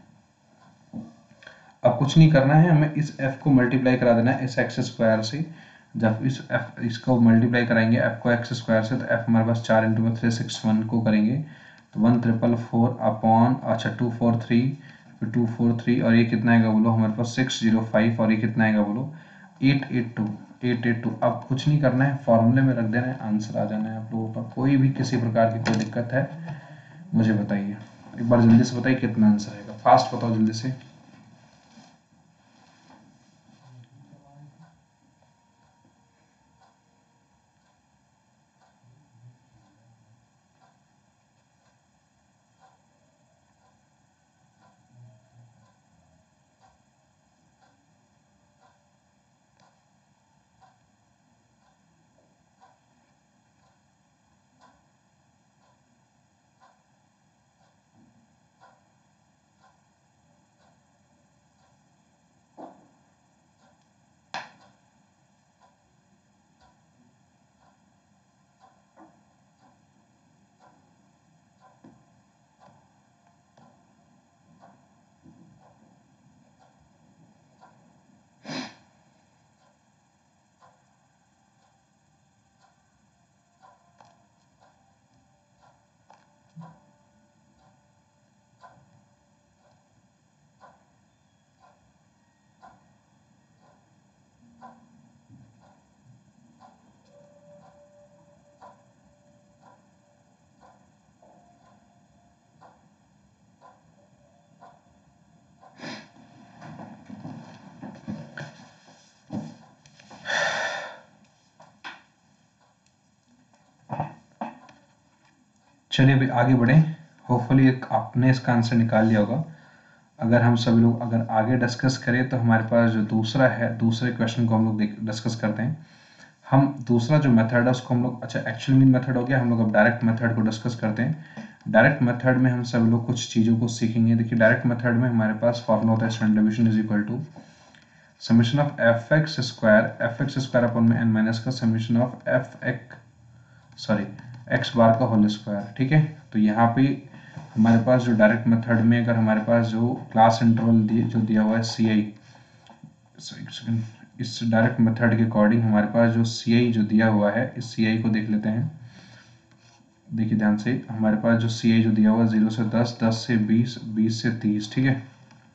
अब कुछ नहीं करना है, हमें इस f को मल्टीप्लाई करा देना है इस एक्स स्क्वायर से। जब इस f इसको मल्टीप्लाई कराएंगे f को एक्स स्क्वायर से, तो f हमारे पास चार इंटू में थ्री सिक्स वन को करेंगे तो वन ट्रिपल फोर अपॉन, अच्छा टू फोर थ्री, फिर टू फोर थ्री, और ये कितना आएगा बोलो हमारे पास सिक्स जीरो फाइव, और ये कितना आएगा बोलो eight eight two, eight eight two. अब कुछ नहीं करना है, फॉर्मूले में रख देना है, आंसर आ जाना है आप लोगों का। कोई भी किसी प्रकार की कोई दिक्कत है मुझे बताइए, एक बार जल्दी से बताइए कितना आंसर आएगा, फास्ट बताओ जल्दी से। चलिए अभी आगे बढ़े, होपफुली आपने इसका आंसर निकाल लिया होगा। अगर हम सभी लोग अगर आगे डिस्कस करें तो हमारे पास जो दूसरा है, दूसरे क्वेश्चन को हम लोग डिस्कस करते हैं। हम दूसरा जो मेथड है उसको हम लोग, अच्छा एक्चुअल मीन मेथड हो गया, हम लोग अब डायरेक्ट मेथड को डिस्कस करते हैं। डायरेक्ट मेथड में हम सब लोग कुछ चीज़ों को सीखेंगे। देखिए डायरेक्ट मेथड में हमारे पास फॉर्मूला होता है standard deviation is equal to summation of f x square, f x square upon में एन माइनस का summation of f x sorry x bar का होल स्क्वायर। ठीक है, तो यहाँ पे हमारे पास जो डायरेक्ट मेथड में अगर हमारे पास जो क्लास इंटरवल जो दिया हुआ है सी आई, इस डायरेक्ट मेथड के अकॉर्डिंग हमारे पास जो सी आई जो दिया हुआ है, इस सी आई को देख लेते हैं। देखिए ध्यान से, हमारे पास जो सी आई जो दिया हुआ है जीरो से दस, दस से बीस, बीस से तीस, ठीक है,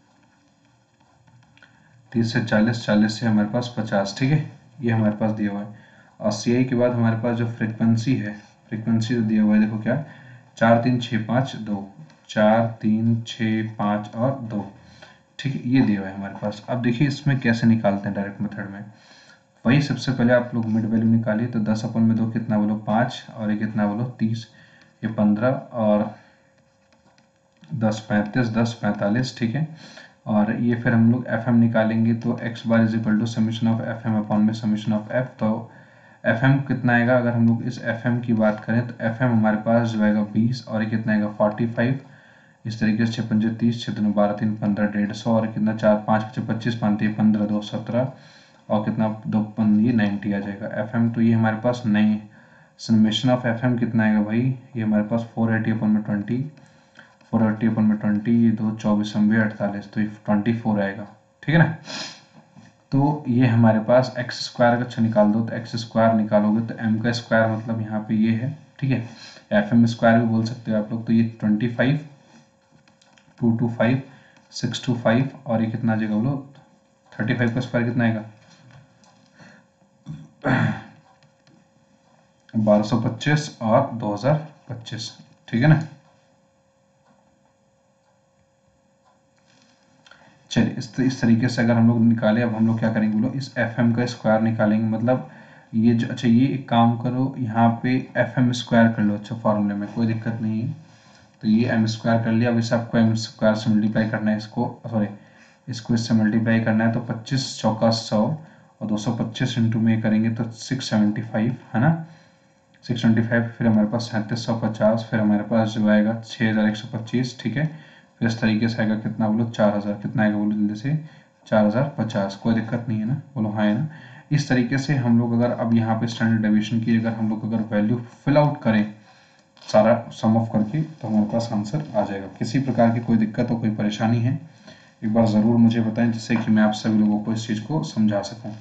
तीस से चालीस, चालीस से हमारे पास पचास। ठीक है, ये हमारे पास दिया हुआ है। और सी आई के बाद हमारे पास जो फ्रिक्वेंसी है, फ्रिक्वेंसी जो दिया हुआ है देखो क्या, चार तीन छः पाँच दो, चार तीन छः पाँच और दो। ठीक है, ये दिया हुआ है हमारे पास। अब देखिए इसमें कैसे निकालते हैं डायरेक्ट मेथड में। वही सबसे पहले आप लोग मिड वैल्यू निकालिए, तो दस अपन में दो कितना बोलो पाँच, और ये कितना बोलो तीस, ये पंद्रह, और दस पैंतीस, दस पैंतालीस। ठीक है, और ये फिर हम लोग एफ एम निकालेंगे, तो x bar is equal to summation of f m upon में समीशन ऑफ एफ। तो एफ एम कितना आएगा, अगर हम लोग इस एफ एम की बात करें तो एफ एम हमारे पास जो आएगा बीस, और ये कितना आएगा फोर्टी फाइव। इस तरीके से छः पंजे तीस, छः तीन बारह, तीन पंद्रह, डेढ़ सौ, और कितना चार पाँच पच्चीस, पच्चीस पाँच पंद्रह, दो सत्रह, और कितना दो पन ये नाइन्टी आ जाएगा एफ एम। तो ये हमारे पास नहीं, समेशन ऑफ एफ एम कितना आएगा भाई, ये हमारे पास फोर एटी अपन में ट्वेंटी, फोर एट्टी अपन में ट्वेंटी, ये दो चौबीस नब्बे अड़तालीस, तो ये ट्वेंटी फोर आएगा। ठीक है ना, तो ये हमारे पास एक्स स्क्वायर का अच्छा निकाल दो, तो एक्स स्क्वायर निकालोगे तो एम का स्क्वायर मतलब यहाँ पे ये है। ठीक है, एफ एम स्क्वायर भी बोल सकते हो आप लोग। तो ये twenty five, two two five, six two five, और ये कितना आ जाएगा बोलो, थर्टी फाइव का स्क्वायर कितना आएगा, बारह सौ पच्चीस और दो हजार पच्चीस। ठीक है ना, चलिए इस इस तरीके से अगर हम लोग निकाले, अब हम लोग क्या करेंगे बोलो, इस एफ एम का स्क्वायर निकालेंगे। मतलब ये जो, अच्छा ये एक काम करो, यहाँ पे एफ एम स्क्वायर कर लो, अच्छा फॉर्मूले में कोई दिक्कत नहीं है। तो ये एम स्क्वायर कर लिया। अब इसे आपको एम स्क्वायर से मल्टीप्लाई करना है, इसको सॉरी इसको इससे मल्टीप्लाई करना है, तो पच्चीस चौका सौ, और दो सौ पच्चीस इंटू में करेंगे तो सिक्स सेवेंटी फाइव है ना, सिक्स ट्वेंटी फाइव, फिर हमारे पास सैंतीस सौ पचास, फिर हमारे पास जो आएगा छः हज़ार एक सौ पच्चीस। ठीक है, फिर इस तरीके से आएगा कितना बोलो, चार हज़ार, कितना आएगा बोलो जल्दी से, चार हज़ार पचास। कोई दिक्कत नहीं है ना, बोलो हाँ है ना। इस तरीके से हम लोग अगर अब यहाँ पे स्टैंडर्ड डेविएशन की अगर हम लोग अगर वैल्यू फिल आउट करें सारा सम ऑफ करके, तो हमारे पास आंसर आ जाएगा। किसी प्रकार की कोई दिक्कत हो, कोई परेशानी है, एक बार ज़रूर मुझे बताएं, जिससे कि मैं आप सभी लोगों को इस चीज़ को समझा सकूं।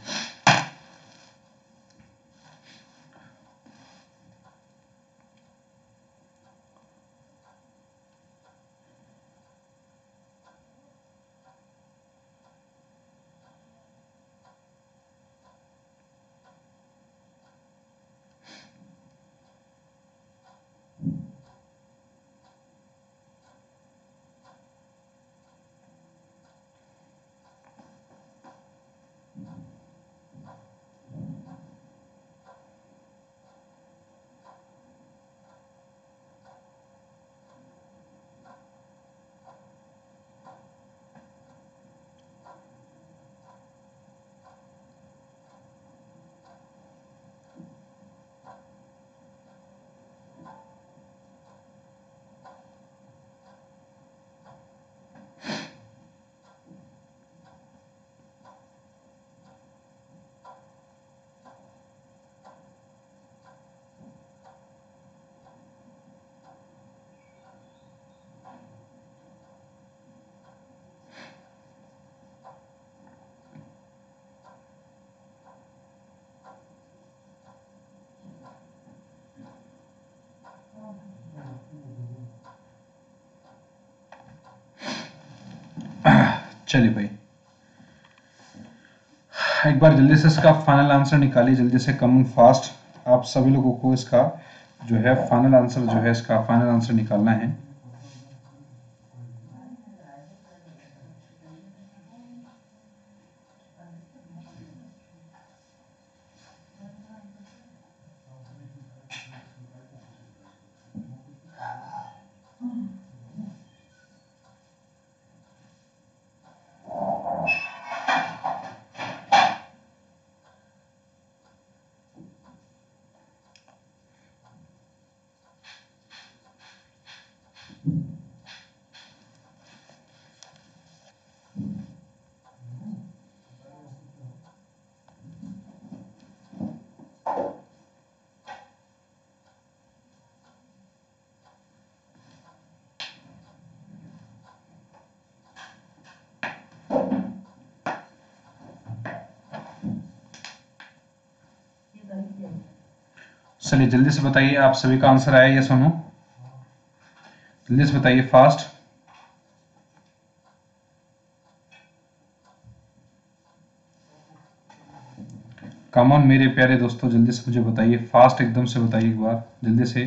चलिए भाई, एक बार जल्दी से इसका फाइनल आंसर निकालिए, जल्दी से कम फास्ट। आप सभी लोगों को इसका जो है फाइनल आंसर जो है इसका फाइनल आंसर निकालना है। चलिए जल्दी से बताइए, आप सभी का आंसर आया या सुनो, जल्दी से बताइए फास्ट। कम ऑन मेरे प्यारे दोस्तों, जल्दी से मुझे बताइए, फास्ट एकदम से बताइए एक बार जल्दी से।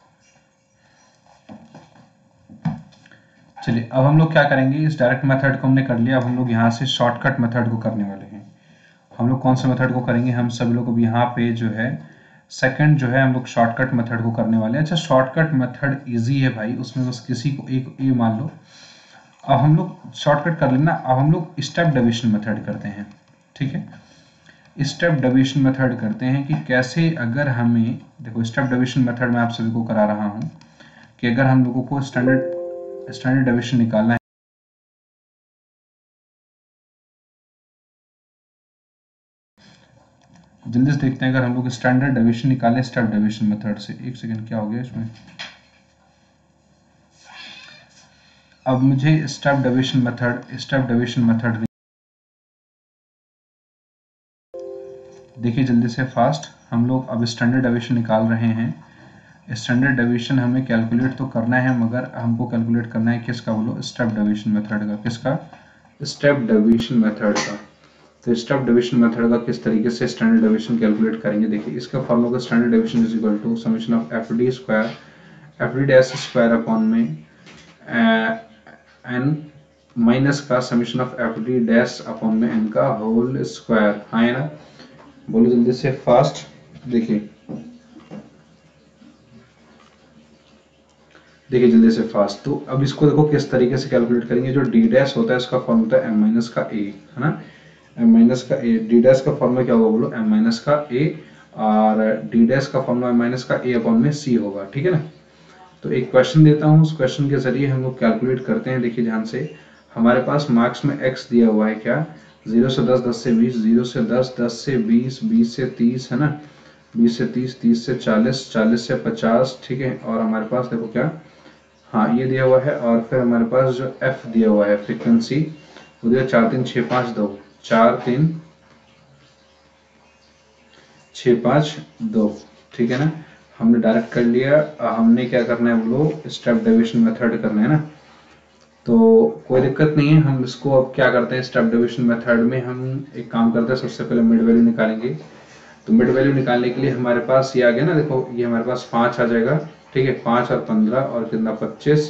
चलिए अब हम लोग क्या करेंगे, इस डायरेक्ट मेथड को हमने कर लिया, अब हम लोग यहाँ से शॉर्टकट मेथड को करने वाले हैं। हम लोग कौन सा मेथड को करेंगे, हम सभी लोग अब यहाँ पे जो है सेकंड जो है हम लोग शॉर्टकट मेथड को करने वाले हैं। अच्छा शॉर्टकट मेथड इजी है भाई, उसमें बस किसी को एक ए मान लो। अब हम लोग शॉर्टकट कर लेना, अब हम लोग स्टेप डिवीजन मेथड करते हैं, ठीक है। स्टेप डिवीजन मेथड करते हैं कि कैसे, अगर हमें देखो स्टेप डिवीजन मेथड में आप सभी को करा रहा हूं कि अगर हम लोगों को स्टैंडर्ड स्टैंडर्ड डिवीजन निकालना है, जल्दी से देखते हैं। अगर हम लोग स्टैंडर्ड डिवीजन निकालें स्टेप डिवीजन मेथड से, एक सेकंड क्या हो गया इसमें, अब मुझे step division method step division method देखिए जल्दी से फास्ट। हम लोग अब स्टैंडर्ड डिवीजन निकाल रहे हैं। स्टैंडर्ड डिवीजन हमें कैलकुलेट तो करना है, मगर हमको कैलकुलेट करना है किसका, बोलो स्टेप डिवीजन मेथड का। किसका, स्टेप डिवीजन मेथड का। तो स्टेप डिवीजन मेथड का किस तरीके से स्टैंडर्ड डिवीजन कैलकुलेट करेंगे, देखिए इसका फॉर्मूला का standard division is equal to summation of f d square f d dash square upon में एन माइनस का summation of f d dash upon में एन का होल स्क्वायर। हाँ है ना, बोलो जल्दी से फास्ट। देखिए देखिए जल्दी से फास्ट। तो अब इसको देखो किस तरीके से कैलकुलेट करेंगे। जो डी डैश होता है इसका फॉर्म होता है एम माइनस का ए, है ना, एम माइनस का ए। डी डैश का फॉर्मूला क्या होगा, बोलो एम माइनस का ए, और डी डैश का फॉर्मूला एम माइनस का ए अपॉन में सी होगा, ठीक है ना। तो एक क्वेश्चन देता हूँ, उस क्वेश्चन के जरिए हम लोग कैलकुलेट करते हैं। देखिए ध्यान से, हमारे पास मार्क्स में एक्स दिया हुआ है क्या, जीरो से दस, दस से बीस, जीरो से दस, दस से बीस, बीस से तीस, है ना, बीस से तीस, तीस से चालीस, चालीस से पचास, ठीक है। और हमारे पास देखो क्या, हाँ ये दिया हुआ है। और फिर हमारे पास जो एफ दिया हुआ है फ्रीक्वेंसी, वो दिया चार तीन छः पाँच दो, चार तीन छः पाँच दो, ठीक है ना। हमने डायरेक्ट कर लिया। हमने क्या करना है, वो स्टेप डिवीजन मेथड करना है ना, तो कोई दिक्कत नहीं है। हम इसको अब क्या करते हैं, स्टेप डिवीजन मेथड में हम एक काम करते हैं, सबसे पहले मिड वैल्यू निकालेंगे। तो मिड वैल्यू निकालने के लिए हमारे पास ये आ गया ना, देखो ये हमारे पास पाँच आ जाएगा, ठीक है, पाँच और पंद्रह और कितना पच्चीस,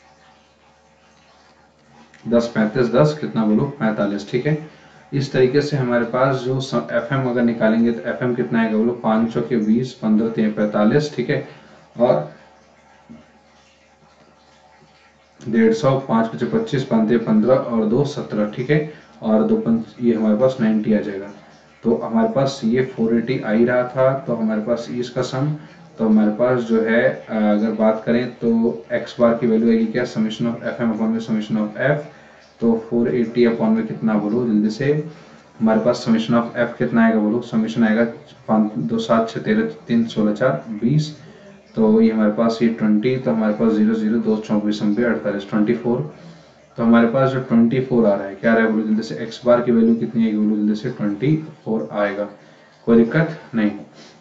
दस पैंतीस, दस कितना बोलो पैंतालीस, ठीक है। इस तरीके से हमारे पास जो एफ एम अगर निकालेंगे तो एफ एम कितना आएगा, बोलो पाँच सौ के बीस, पंद्रह तीन पैंतालीस, ठीक है, और डेढ़ सौ, पाँच पचे पच्चीस, पाँच पंद्रह और दो सत्रह, ठीक है, और दो पंच ये हमारे पास नब्बे आ जाएगा। तो हमारे पास ये चार सौ अस्सी आ ही रहा था, तो हमारे पास इसका सम, तो हमारे पास जो है अगर बात करें तो एक्स बार की वैल्यू आएगी क्या, summation of f m upon में समेशन ऑफ एफ। तो चार सौ अस्सी अपॉन में कितना बोलो जल्दी से, हमारे पास समेशन ऑफ एफ कितना आएगा, बोलो समेशन आएगा पाँच दो सात छः तेरह तीन सोलह चार बीस, तो ये हमारे पास ये बीस, तो हमारे पास जीरो जीरो दो चौबीस नब्बे अड़तालीस ट्वेंटी फोर। तो हमारे पास जो चौबीस आ रहा है, क्या आ रहा है बोलो जल्दी से, एक्स बार की वैल्यू कितनी आएगी बोलो जल्दी से, चौबीस आएगा, कोई दिक्कत नहीं।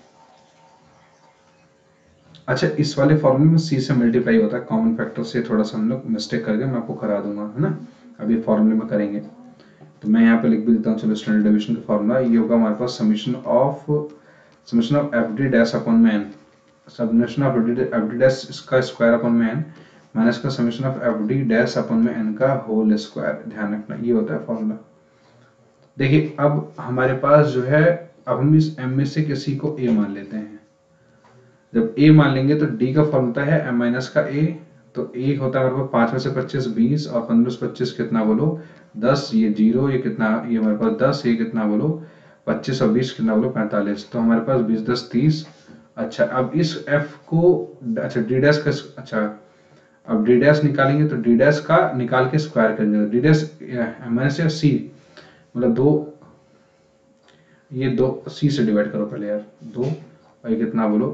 अच्छा इस वाले फॉर्मूले में सी से मल्टीप्लाई होता है, कॉमन फैक्टर से थोड़ा सा हम लोग मिस्टेक करके मैं आपको करा दूंगा, है ना, अभी फॉर्मूले में करेंगे। तो मैं यहाँ पे लिख भी देता हूँ, चलो स्टैंडर्ड डिवीजन का फॉर्मूला ये होगा हमारे पास summation of summation of f d dash upon में n, summation of f d dash इसका स्क्वायर अपॉन में एन माइनस का summation of f d dash upon में एन का होल स्क्वायर, ध्यान रखना ये होता है फॉर्मूला। देखिए अब हमारे पास जो है, अब हम इस एम में से किसी को ए मान लेते हैं। जब ए मान लेंगे तो डी का फॉर्मूला है एम माइनस का ए, तो ए होता है हमारे पास पाँच में से पच्चीस बीस और पंद्रह से पच्चीस कितना बोलो दस, ये जीरो, ये कितना, ये हमारे पास दस, ये कितना बोलो पच्चीस और बीस कितना बोलो पैंतालीस, तो हमारे पास बीस दस तीस। अच्छा अब इस एफ को, अच्छा डी डैश का, अच्छा अब डी डैश निकालेंगे तो डी डैश का निकाल के स्क्वायर करेंगे, डी डैश माइनस या सी मतलब दो ये दो सी से डिवाइड करो पहले यार, दो भाई कितना बोलो,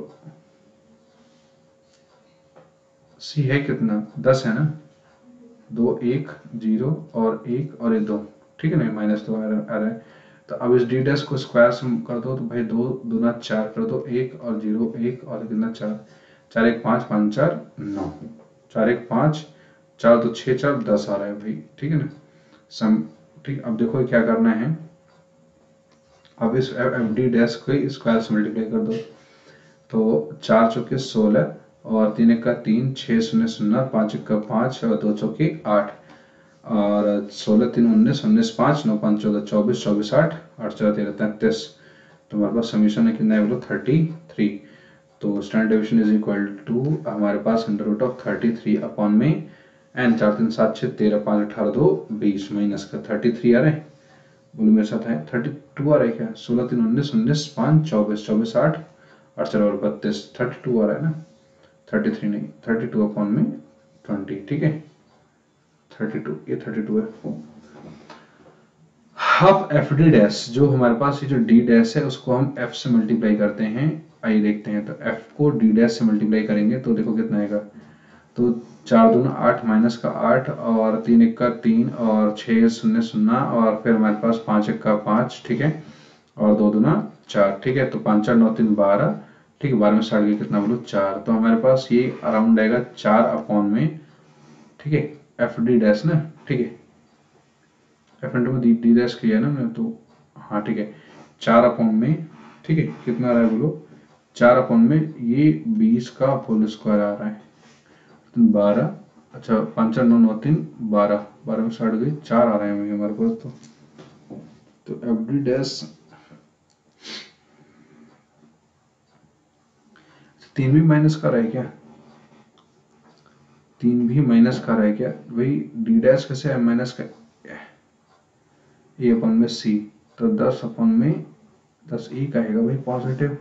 सी है कितना, दस है ना, दो एक जीरो और एक और ये दो, ठीक है ना, माइनस दो आ रहा है। तो अब इस डी डैश को स्क्वायर कर दो, तो भाई दो दूना चार कर दो, एक और जीरो एक और कितना चार, चार एक पाँच, पाँच चार नौ, चार एक पाँच, चार दो छः, चार दस आ रहा है भाई, ठीक है ना सम। ठीक, अब देखो क्या करना है, अब इस एफ डी डैश को स्क्वायर से मल्टीप्लाई कर दो, तो चार चौके सोलह और तीन एक का तीन, छः शून्य शून्य, पाँच एक का पाँच और दो चौके आठ, और सोलह तीन उन्नीस, उन्नीस पाँच, नौ पाँच चौदह, चौबीस, चौबीस आठ, आठ चौदह तेरह तैंतीस। तो हमारे पास समीशन है कितना है बोलो, थर्टी थ्री। तो standard deviation is equal to हमारे पास under root of thirty three upon में एन, चार तीन सात छः तेरह, पाँच अठारह, दो बीस, माइनस का थर्टी थ्री आ रहा है, बोलो मेरे साथ है, थर्टी टू आ रहा है क्या, सोलह तीन उन्नीस, उन्नीस पाँच चौबीस, चौबीस आठ, और चलो और बत्तीस, थर्टी टू आ रहा है ना, थर्टी थ्री नहीं, थर्टी टू अपॉन में ट्वेंटी, ठीक है, थर्टी टू, ये थर्टी टू है। अब एफ डी डैश, जो हमारे पास ये जो डी डैश है उसको हम एफ से मल्टीप्लाई करते हैं, आइए देखते हैं। तो एफ को डी डैश से मल्टीप्लाई करेंगे तो देखो कितना आएगा, तो चार दूना आठ, माइनस का आठ, और तीन एक का तीन, और छः शून्य शून्य, और फिर हमारे पास पाँच एक का पाँच, ठीक है, और दो दूना चार, ठीक है, तो पाँच चार नौ तीन बारह, ठीक है, बारह में साठ गया कितना बोलो चार, तो हमारे पास ये अराउंड आएगा चार अपॉन में, ठीक है, एफ डी डैश ना, ठीक है, एफ इंटू में डी डी डैश किया ना मैंने, तो हाँ ठीक है, चार अपॉन में, ठीक है, कितना आ रहा है बोलो, चार अपॉन में ये बीस का होल स्क्वायर आ रहा है, तो बारह, अच्छा पाँच चार नौ, नौ तीन बारह, बारह में साठ गई, चार आ रहे हैं हमारे पास, तो तो एफ डी डैश तीन भी माइनस का रहा है क्या, तीन भी माइनस का रहा है क्या भाई, डी डैश कैसे है माइनस का, ए अपन में सी, तो दस अपन में दस ई का आएगा भाई पॉजिटिव,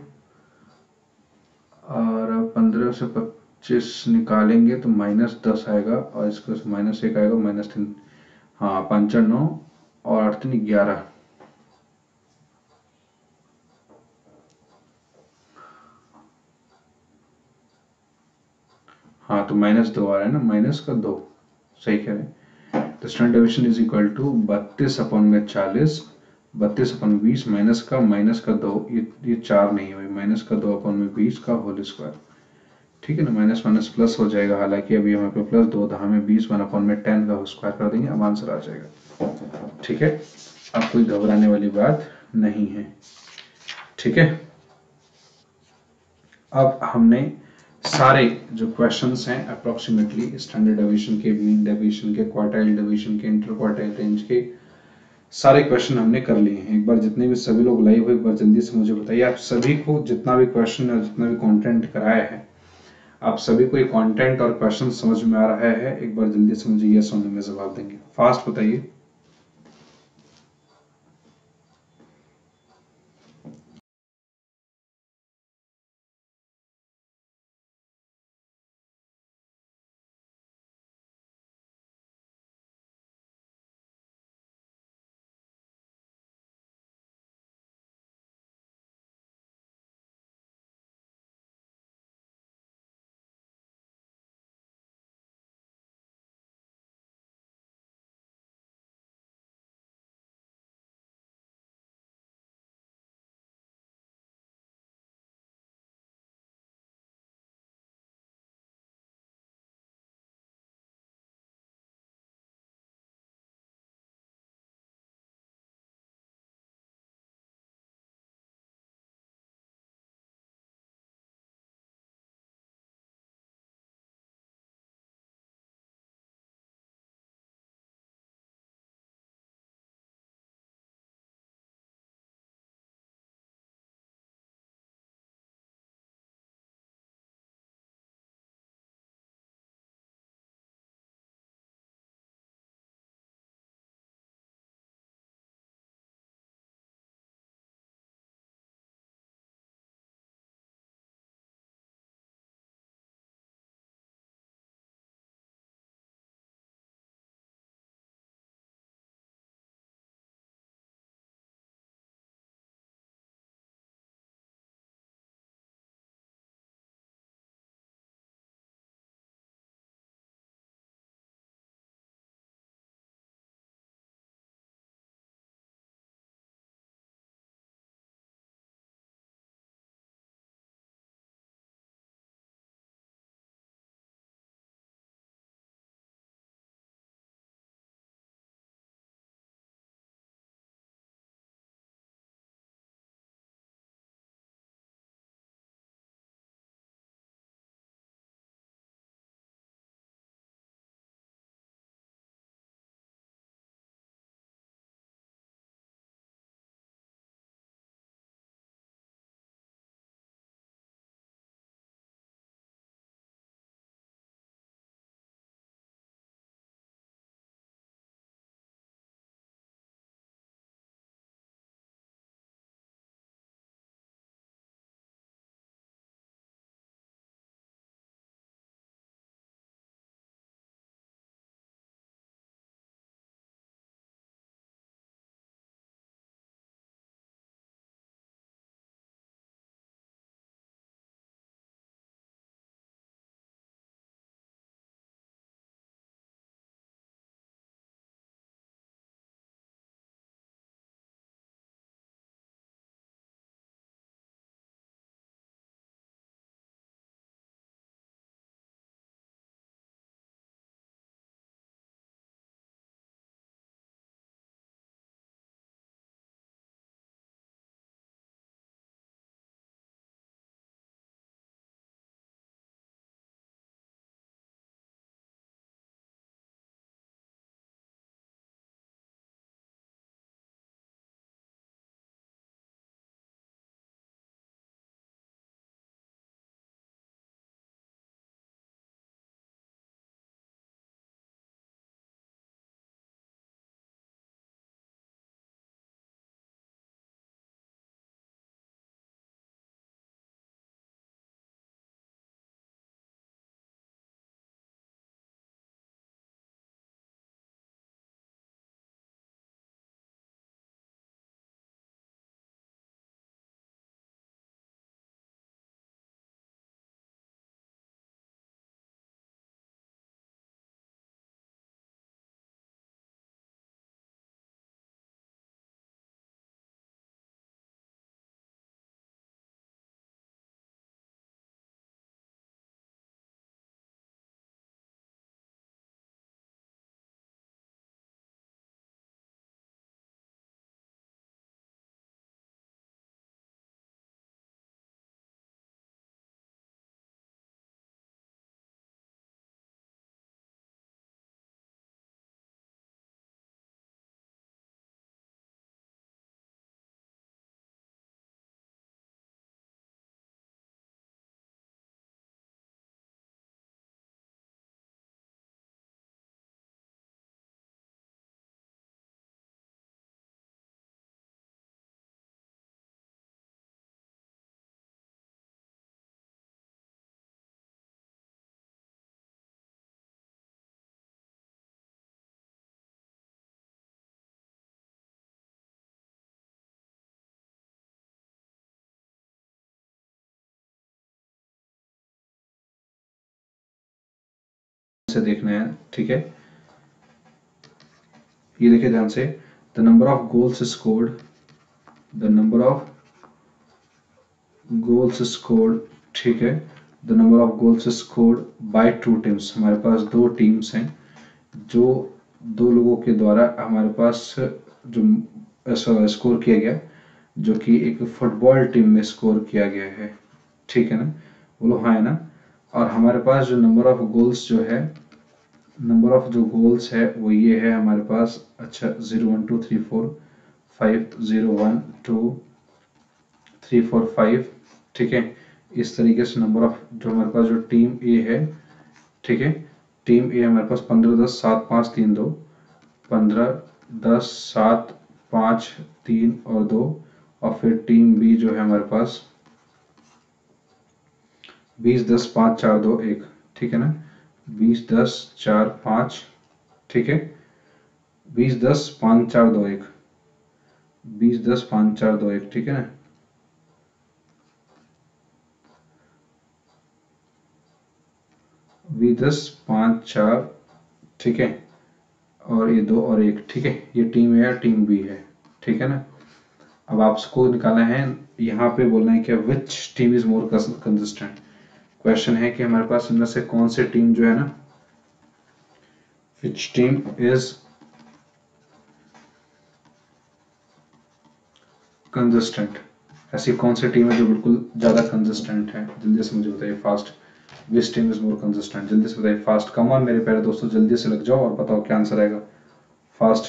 और पंद्रह से पच्चीस निकालेंगे तो माइनस दस आएगा, और इसको माइनस एक आएगा, माइनस तीन, हाँ पंचा नौ, और आठ तीन ग्यारह, हाँ तो माइनस दो आ रहा है ना, माइनस का दो, सही कह रहे हैं। तो standard deviation is equal to बत्तीस अपॉन में चालीस, बत्तीस अपॉन बीस, माइनस का माइनस का दो, ये ये चार नहीं है भाई, माइनस का दो अपॉन में बीस का होल स्क्वायर, ठीक है ना, माइनस माइनस प्लस हो जाएगा, हालांकि अभी हमें पे प्लस दो था, हमें बीस वन अपॉन में टेन का स्क्वायर कर देंगे, अब आंसर आ जाएगा, ठीक है, अब कोई घबराने वाली बात नहीं है, ठीक है। अब हमने सारे जो क्वेश्चंस हैं अप्रोक्सीमेटली स्टैंडर्ड डेविएशन के, मीन डेविएशन के, क्वार्टाइल डेविएशन के, इंटर क्वार्टाइल रेंज के, सारे क्वेश्चन हमने कर लिए हैं। एक बार जितने भी सभी लोग लाइव हो एक बार जल्दी से मुझे बताइए, आप सभी को जितना भी क्वेश्चन और जितना भी कंटेंट कराया है, आप सभी को ये कंटेंट और क्वेश्चन समझ में आ रहा है, एक बार जल्दी से मुझे यस और नो में जवाब देंगे, फास्ट बताइए। से देखना है, ठीक है। ये देखिए ध्यान से, the number of goals scored, the number of goals scored, ठीक है, the number of goals scored by two teams. हमारे पास दो टीम्स हैं, जो दो लोगों के द्वारा हमारे पास जो स्कोर किया गया, जो कि एक फुटबॉल टीम में स्कोर किया गया है, ठीक है ना, बोलो हाँ है ना। और हमारे पास जो नंबर ऑफ गोल्स जो है, नंबर ऑफ जो गोल्स है वो ये है हमारे पास, अच्छा zero one two three four five, zero one two three four five, ठीक है। इस तरीके से नंबर ऑफ जो हमारे पास जो टीम ए है, ठीक है, टीम ए हमारे पास पंद्रह दस सात पाँच तीन दो, पंद्रह दस सात पाँच तीन और दो, और फिर टीम बी जो है हमारे पास बीस दस पाँच चार दो एक, ठीक है ना, बीस दस चार पाँच, ठीक है, बीस दस पाँच चार दो एक, बीस दस पाँच चार दो एक, ठीक है ना। बीस दस पाँच चार, ठीक है, और ये दो और एक, ठीक है, ये टीम ए है, टीम बी है, ठीक है ना। अब आपको निकालना है, यहाँ पे बोलना है कि which team is more consistent. Question है कि हमारे पास इनमें से कौन से टीम जो है ना, विच टीम इज कंसिस्टेंट, ऐसी कौन सी टीम है जो बिल्कुल ज्यादा कंसिस्टेंट है, जल्दी से मुझे बताइए fast. Which team is more consistent, जल्दी से बताइए फास्ट, कम ऑन मेरे प्यारे दोस्तों, जल्दी से लग जाओ और बताओ क्या आंसर आएगा फास्ट।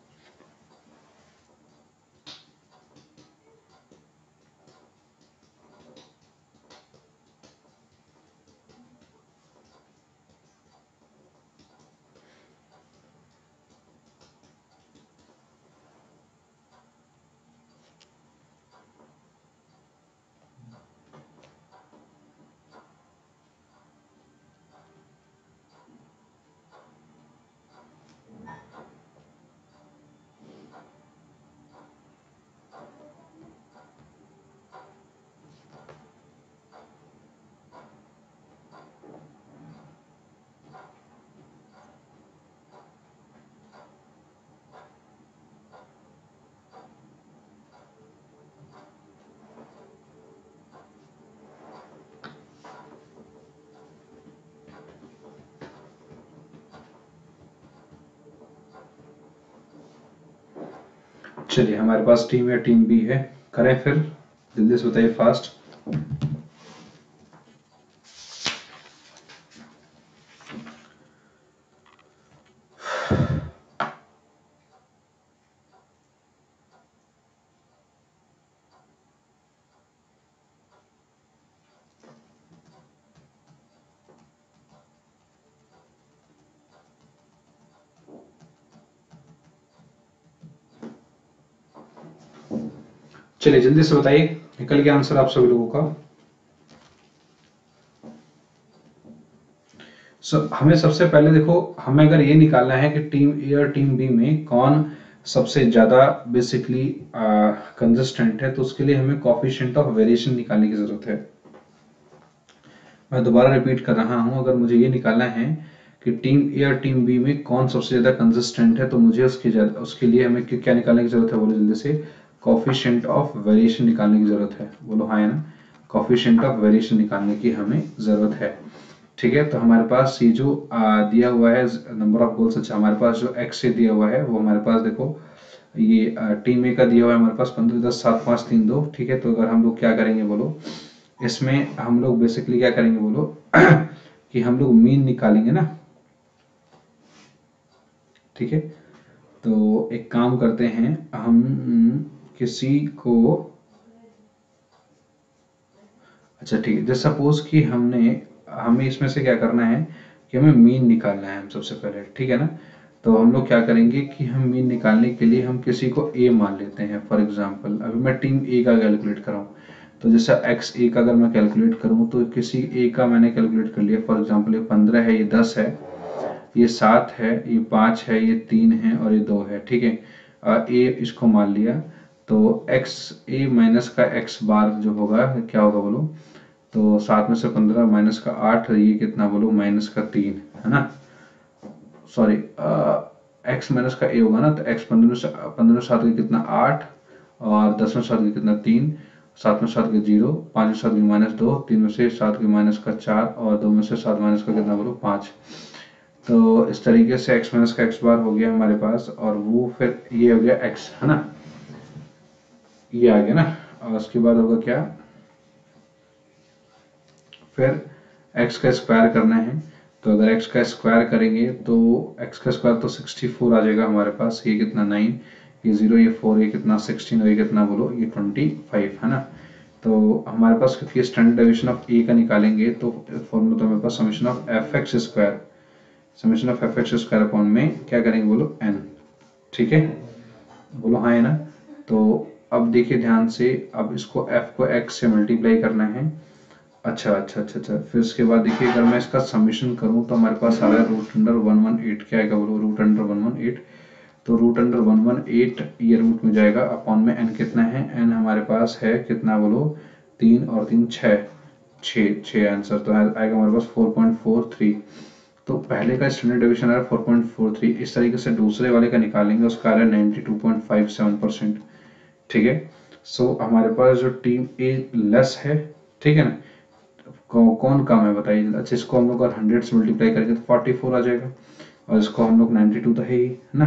चलिए हमारे पास टीम ए टीम बी है, करें फिर, जल्दी से बताइए फास्ट। चलिए जल्दी से बताइए, निकल गया आंसर आप सभी लोगों का। सो so, हमें सबसे पहले देखो, हमें अगर ये निकालना है कि टीम ए और टीम बी में कौन सबसे ज्यादा बेसिकली कंसिस्टेंट है, तो उसके लिए हमें कोएफिशिएंट ऑफ वेरिएशन निकालने की जरूरत है। मैं दोबारा रिपीट कर रहा हूं, अगर मुझे ये निकालना है कि टीम ए और टीम बी में कौन सबसे ज्यादा कंसिस्टेंट है, तो मुझे उसके उसके लिए हमें क्या निकालने की जरूरत है, बोलो जल्दी से, कोएफिशिएंट ऑफ वेरिएशन निकालने की जरूरत है, बोलो हाँ है ना, कोएफिशिएंट ऑफ वेरिएशन निकालने की हमें जरूरत है, ठीक है। तो हमारे पास ये जो आ, दिया हुआ है नंबर ऑफ गोल्स, अच्छा हमारे पास जो एक्स से दिया हुआ है वो हमारे पास देखो, ये टीम ए का दिया हुआ है हमारे पास पंद्रह दस सात पाँच तीन दो, ठीक है। तो अगर हम लोग क्या करेंगे बोलो, इसमें हम लोग बेसिकली क्या करेंगे बोलो कि हम लोग मीन निकालेंगे ना, ठीक है। तो एक काम करते हैं, हम किसी को, अच्छा ठीक है, जैसे सपोज कि हमने हमें इसमें से क्या करना है कि हमें मीन निकालना है हम सबसे पहले, ठीक है ना। तो हम लोग क्या करेंगे कि हम मीन निकालने के लिए हम किसी को ए मान लेते हैं, फॉर एग्जांपल अभी मैं टीम ए का कैलकुलेट कर रहा हूँ, तो जैसे एक्स ए का अगर मैं कैलकुलेट करूँ, तो किसी ए का मैंने कैलकुलेट कर लिया, फॉर एग्जांपल ये पंद्रह है, ये दस है, ये सात है, ये पाँच है, ये तीन है और ये दो है, ठीक है। ए इसको मान लिया, तो एक्स ए माइनस का एक्स बार जो होगा क्या होगा बोलो, तो सात में से पंद्रह माइनस का आठ, ये कितना बोलो माइनस का तीन, है ना। सॉरी एक्स माइनस का ए होगा ना, तो एक्स पंद्रह पंद्रह सात के कितना आठ, और दस में सात के कितना तीन, सात में सात के जीरो, पाँच में सात के माइनस दो, तीन में से सात के माइनस का चार, और दो में से सात माइनस का कितना बोलो पाँच। तो इस तरीके से x माइनस का एक्स बार हो गया हमारे पास, और वो फिर ये हो गया x है ना, ये आ गया ना। और उसके बाद होगा क्या, फिर x का स्क्वायर करना है। तो अगर x का स्क्वायर करेंगे तो x का स्क्वायर तो चौंसठ आ जाएगा हमारे पास, ये कितना नौ, ये जीरो, ये फोर, ये कितना सोलह, और ये कितना बोलो ये पच्चीस है ना। तो हमारे पास क्योंकि स्टैंडर्ड डेविएशन ऑफ a का निकालेंगे तो फॉर्मूला तो हमारे पास summation of f x square, summation of f x square upon में क्या करेंगे बोलो n, ठीक है बोलो हाँ है ना। तो अब देखिए ध्यान से, अब इसको f को x से मल्टीप्लाई करना है। अच्छा अच्छा अच्छा अच्छा फिर उसके बाद देखिए अगर मैं इसका समेशन करूं तो हमारे पास आ रहा है root under one one eight, क्या आएगा बोलो root under one one eight. तो root under one one eight ये रूट में जाएगा, अपॉन में n कितना है, n हमारे पास है कितना बोलो तीन, और तीन छः, छः छः आंसर तो आएगा हमारे पास फोर पॉइंट फोर थ्री। तो पहले का स्टैंडर्ड डेविएशन आ रहा है फोर पॉइंट फोर थ्री, इस तरीके से दूसरे वाले का निकालेंगे, उसका आ रहा है ninety two point five seven percent, ठीक है। सो हमारे पास जो टीम ए लेस है, ठीक है ना, कौ, कौन कम है बताइए। अच्छा इसको हम लोग अगर हंड्रेड से मल्टीप्लाई करेंगे तो फोर्टी फोर आ जाएगा, और इसको हम लोग नाइंटी टू तो है ही ना।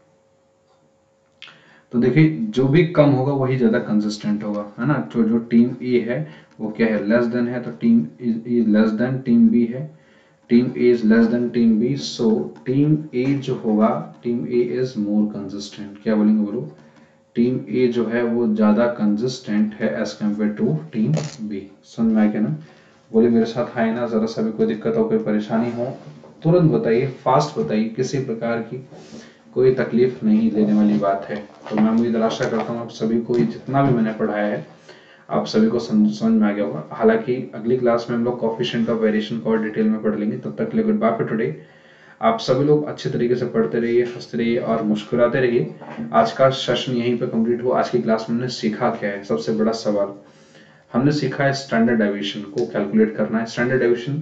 तो देखिए जो भी कम होगा वही ज्यादा कंसिस्टेंट होगा है ना। तो जो टीम ए है वो क्या है, लेस देन है, तो team is less than team B है, team A is less than team B, so team A जो होगा, team A is more consistent. क्या बोलेंगे बोलो, टीम ए जो है वो ज्यादा कंसिस्टेंट है as compared to team B. समझ में आ गया ना, बोले मेरे साथ हाय ना। जरा सा भी कोई दिक्कत हो, कोई परेशानी हो तुरंत बताइए, फास्ट बताइए, किसी प्रकार की कोई तकलीफ नहीं लेने वाली बात है। तो मैं उम्मीद आशा करता हूँ आप सभी को ये जितना भी मैंने पढ़ाया है आप सभी को समझ में आ गया होगा। हालांकि अगली क्लास में हम लोग कोएफिशिएंट ऑफ वेरिएशन को और डिटेल में पढ़ लेंगे। तब तक के लिए गुड बाय फॉर टुडे। आप सभी लोग अच्छे तरीके से पढ़ते रहिए, हंसते रहिए और मुस्कुराते रहिए। आज का सेशन यहीं पे कंप्लीट हुआ। आज की क्लास में हमने सीखा क्या है, सबसे बड़ा सवाल हमने सीखा है स्टैंडर्ड डेविएशन को कैलकुलेट करना है। स्टैंडर्ड डेविएशन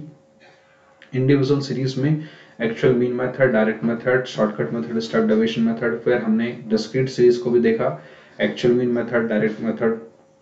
इंडिविजुअल सीरीज में actual mean method, direct method, shortcut method, step deviation method. फिर हमने डिस्क्रीट सीरीज को भी देखा, actual mean method, direct method,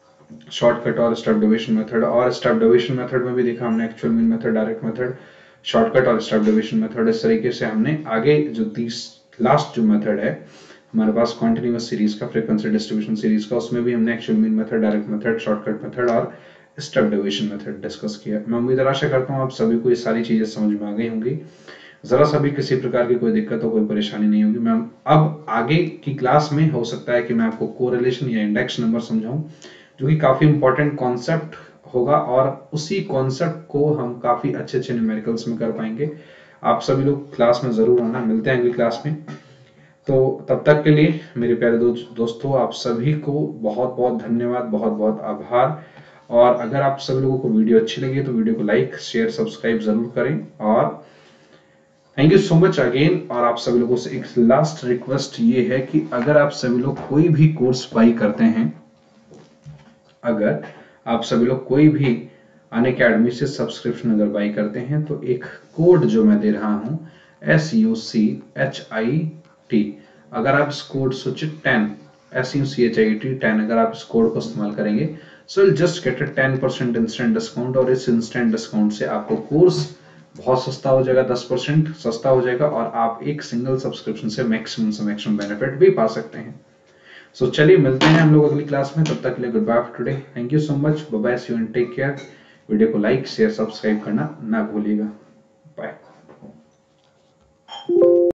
shortcut और स्टेप डेविएशन मेथड। और स्टेप डेविएशन मेथड में भी देखा हमने actual mean method, direct method, shortcut और स्टेप डेविएशन मेथड। इस तरीके से हमने आगे जो तीस लास्ट जो मेथड है हमारे पास कॉन्टिन्यूअस सीरीज का, फ्रीक्वेंसी डिस्ट्रीब्यूशन सीरीज का, उसमें भी हमने actual mean method, direct method, shortcut method और स्टेप डेविएशन मेथड डिस्कस किया। मैं उम्मीद आशा करता हूँ आप सभी को ये सारी चीजें समझ में आ गई होंगी। जरा सा भी किसी प्रकार की कोई दिक्कत हो, कोई परेशानी नहीं होगी। मैं अब आगे की क्लास में हो सकता है कि मैं आपको कोरिलेशन या इंडेक्स नंबर समझाऊं, जो कि काफी इंपॉर्टेंट कॉन्सेप्ट होगा, और उसी कॉन्सेप्ट को हम काफी अच्छे अच्छे न्यूमेरिकल्स में कर पाएंगे। आप सभी लोग क्लास में जरूर आना, मिलते हैं अगली क्लास में। तो तब तक के लिए मेरे प्यारे दो, दोस्तों आप सभी को बहुत बहुत धन्यवाद, बहुत बहुत आभार। और अगर आप सभी लोगों को वीडियो अच्छी लगी तो वीडियो को लाइक, शेयर, सब्सक्राइब जरूर करें। और thank you so much again. और आप सभी लोगों से एक लास्ट रिक्वेस्ट ये है कि अगर आप सभी लोग कोई भी कोर्स बाई करते हैं, अगर आप सभी लोग कोई भी अनअकैडमी से सब्सक्रिप्शन अगर बाई करते हैं तो एक कोड जो मैं दे रहा हूं S U C H I T, अगर आप इस code Suchit ten S U C H I T ten अगर आप इस कोड को इस्तेमाल करेंगे so just get a ten percent instant discount. और इस इंस्टेंट डिस्काउंट से आपको कोर्स बहुत सस्ता हो जाएगा, दस परसेंट सस्ता हो जाएगा, और आप एक सिंगल सब्सक्रिप्शन से मैक्सिमम से मैक्सिमम बेनिफिट भी पा सकते हैं। सो so, चलिए मिलते हैं हम लोग अगली क्लास में। तब तक के लिए good bye for today. Thank you so much, bye bye, see you and take care. Video को लाइक, शेयर, सब्सक्राइब करना ना भूलिएगा।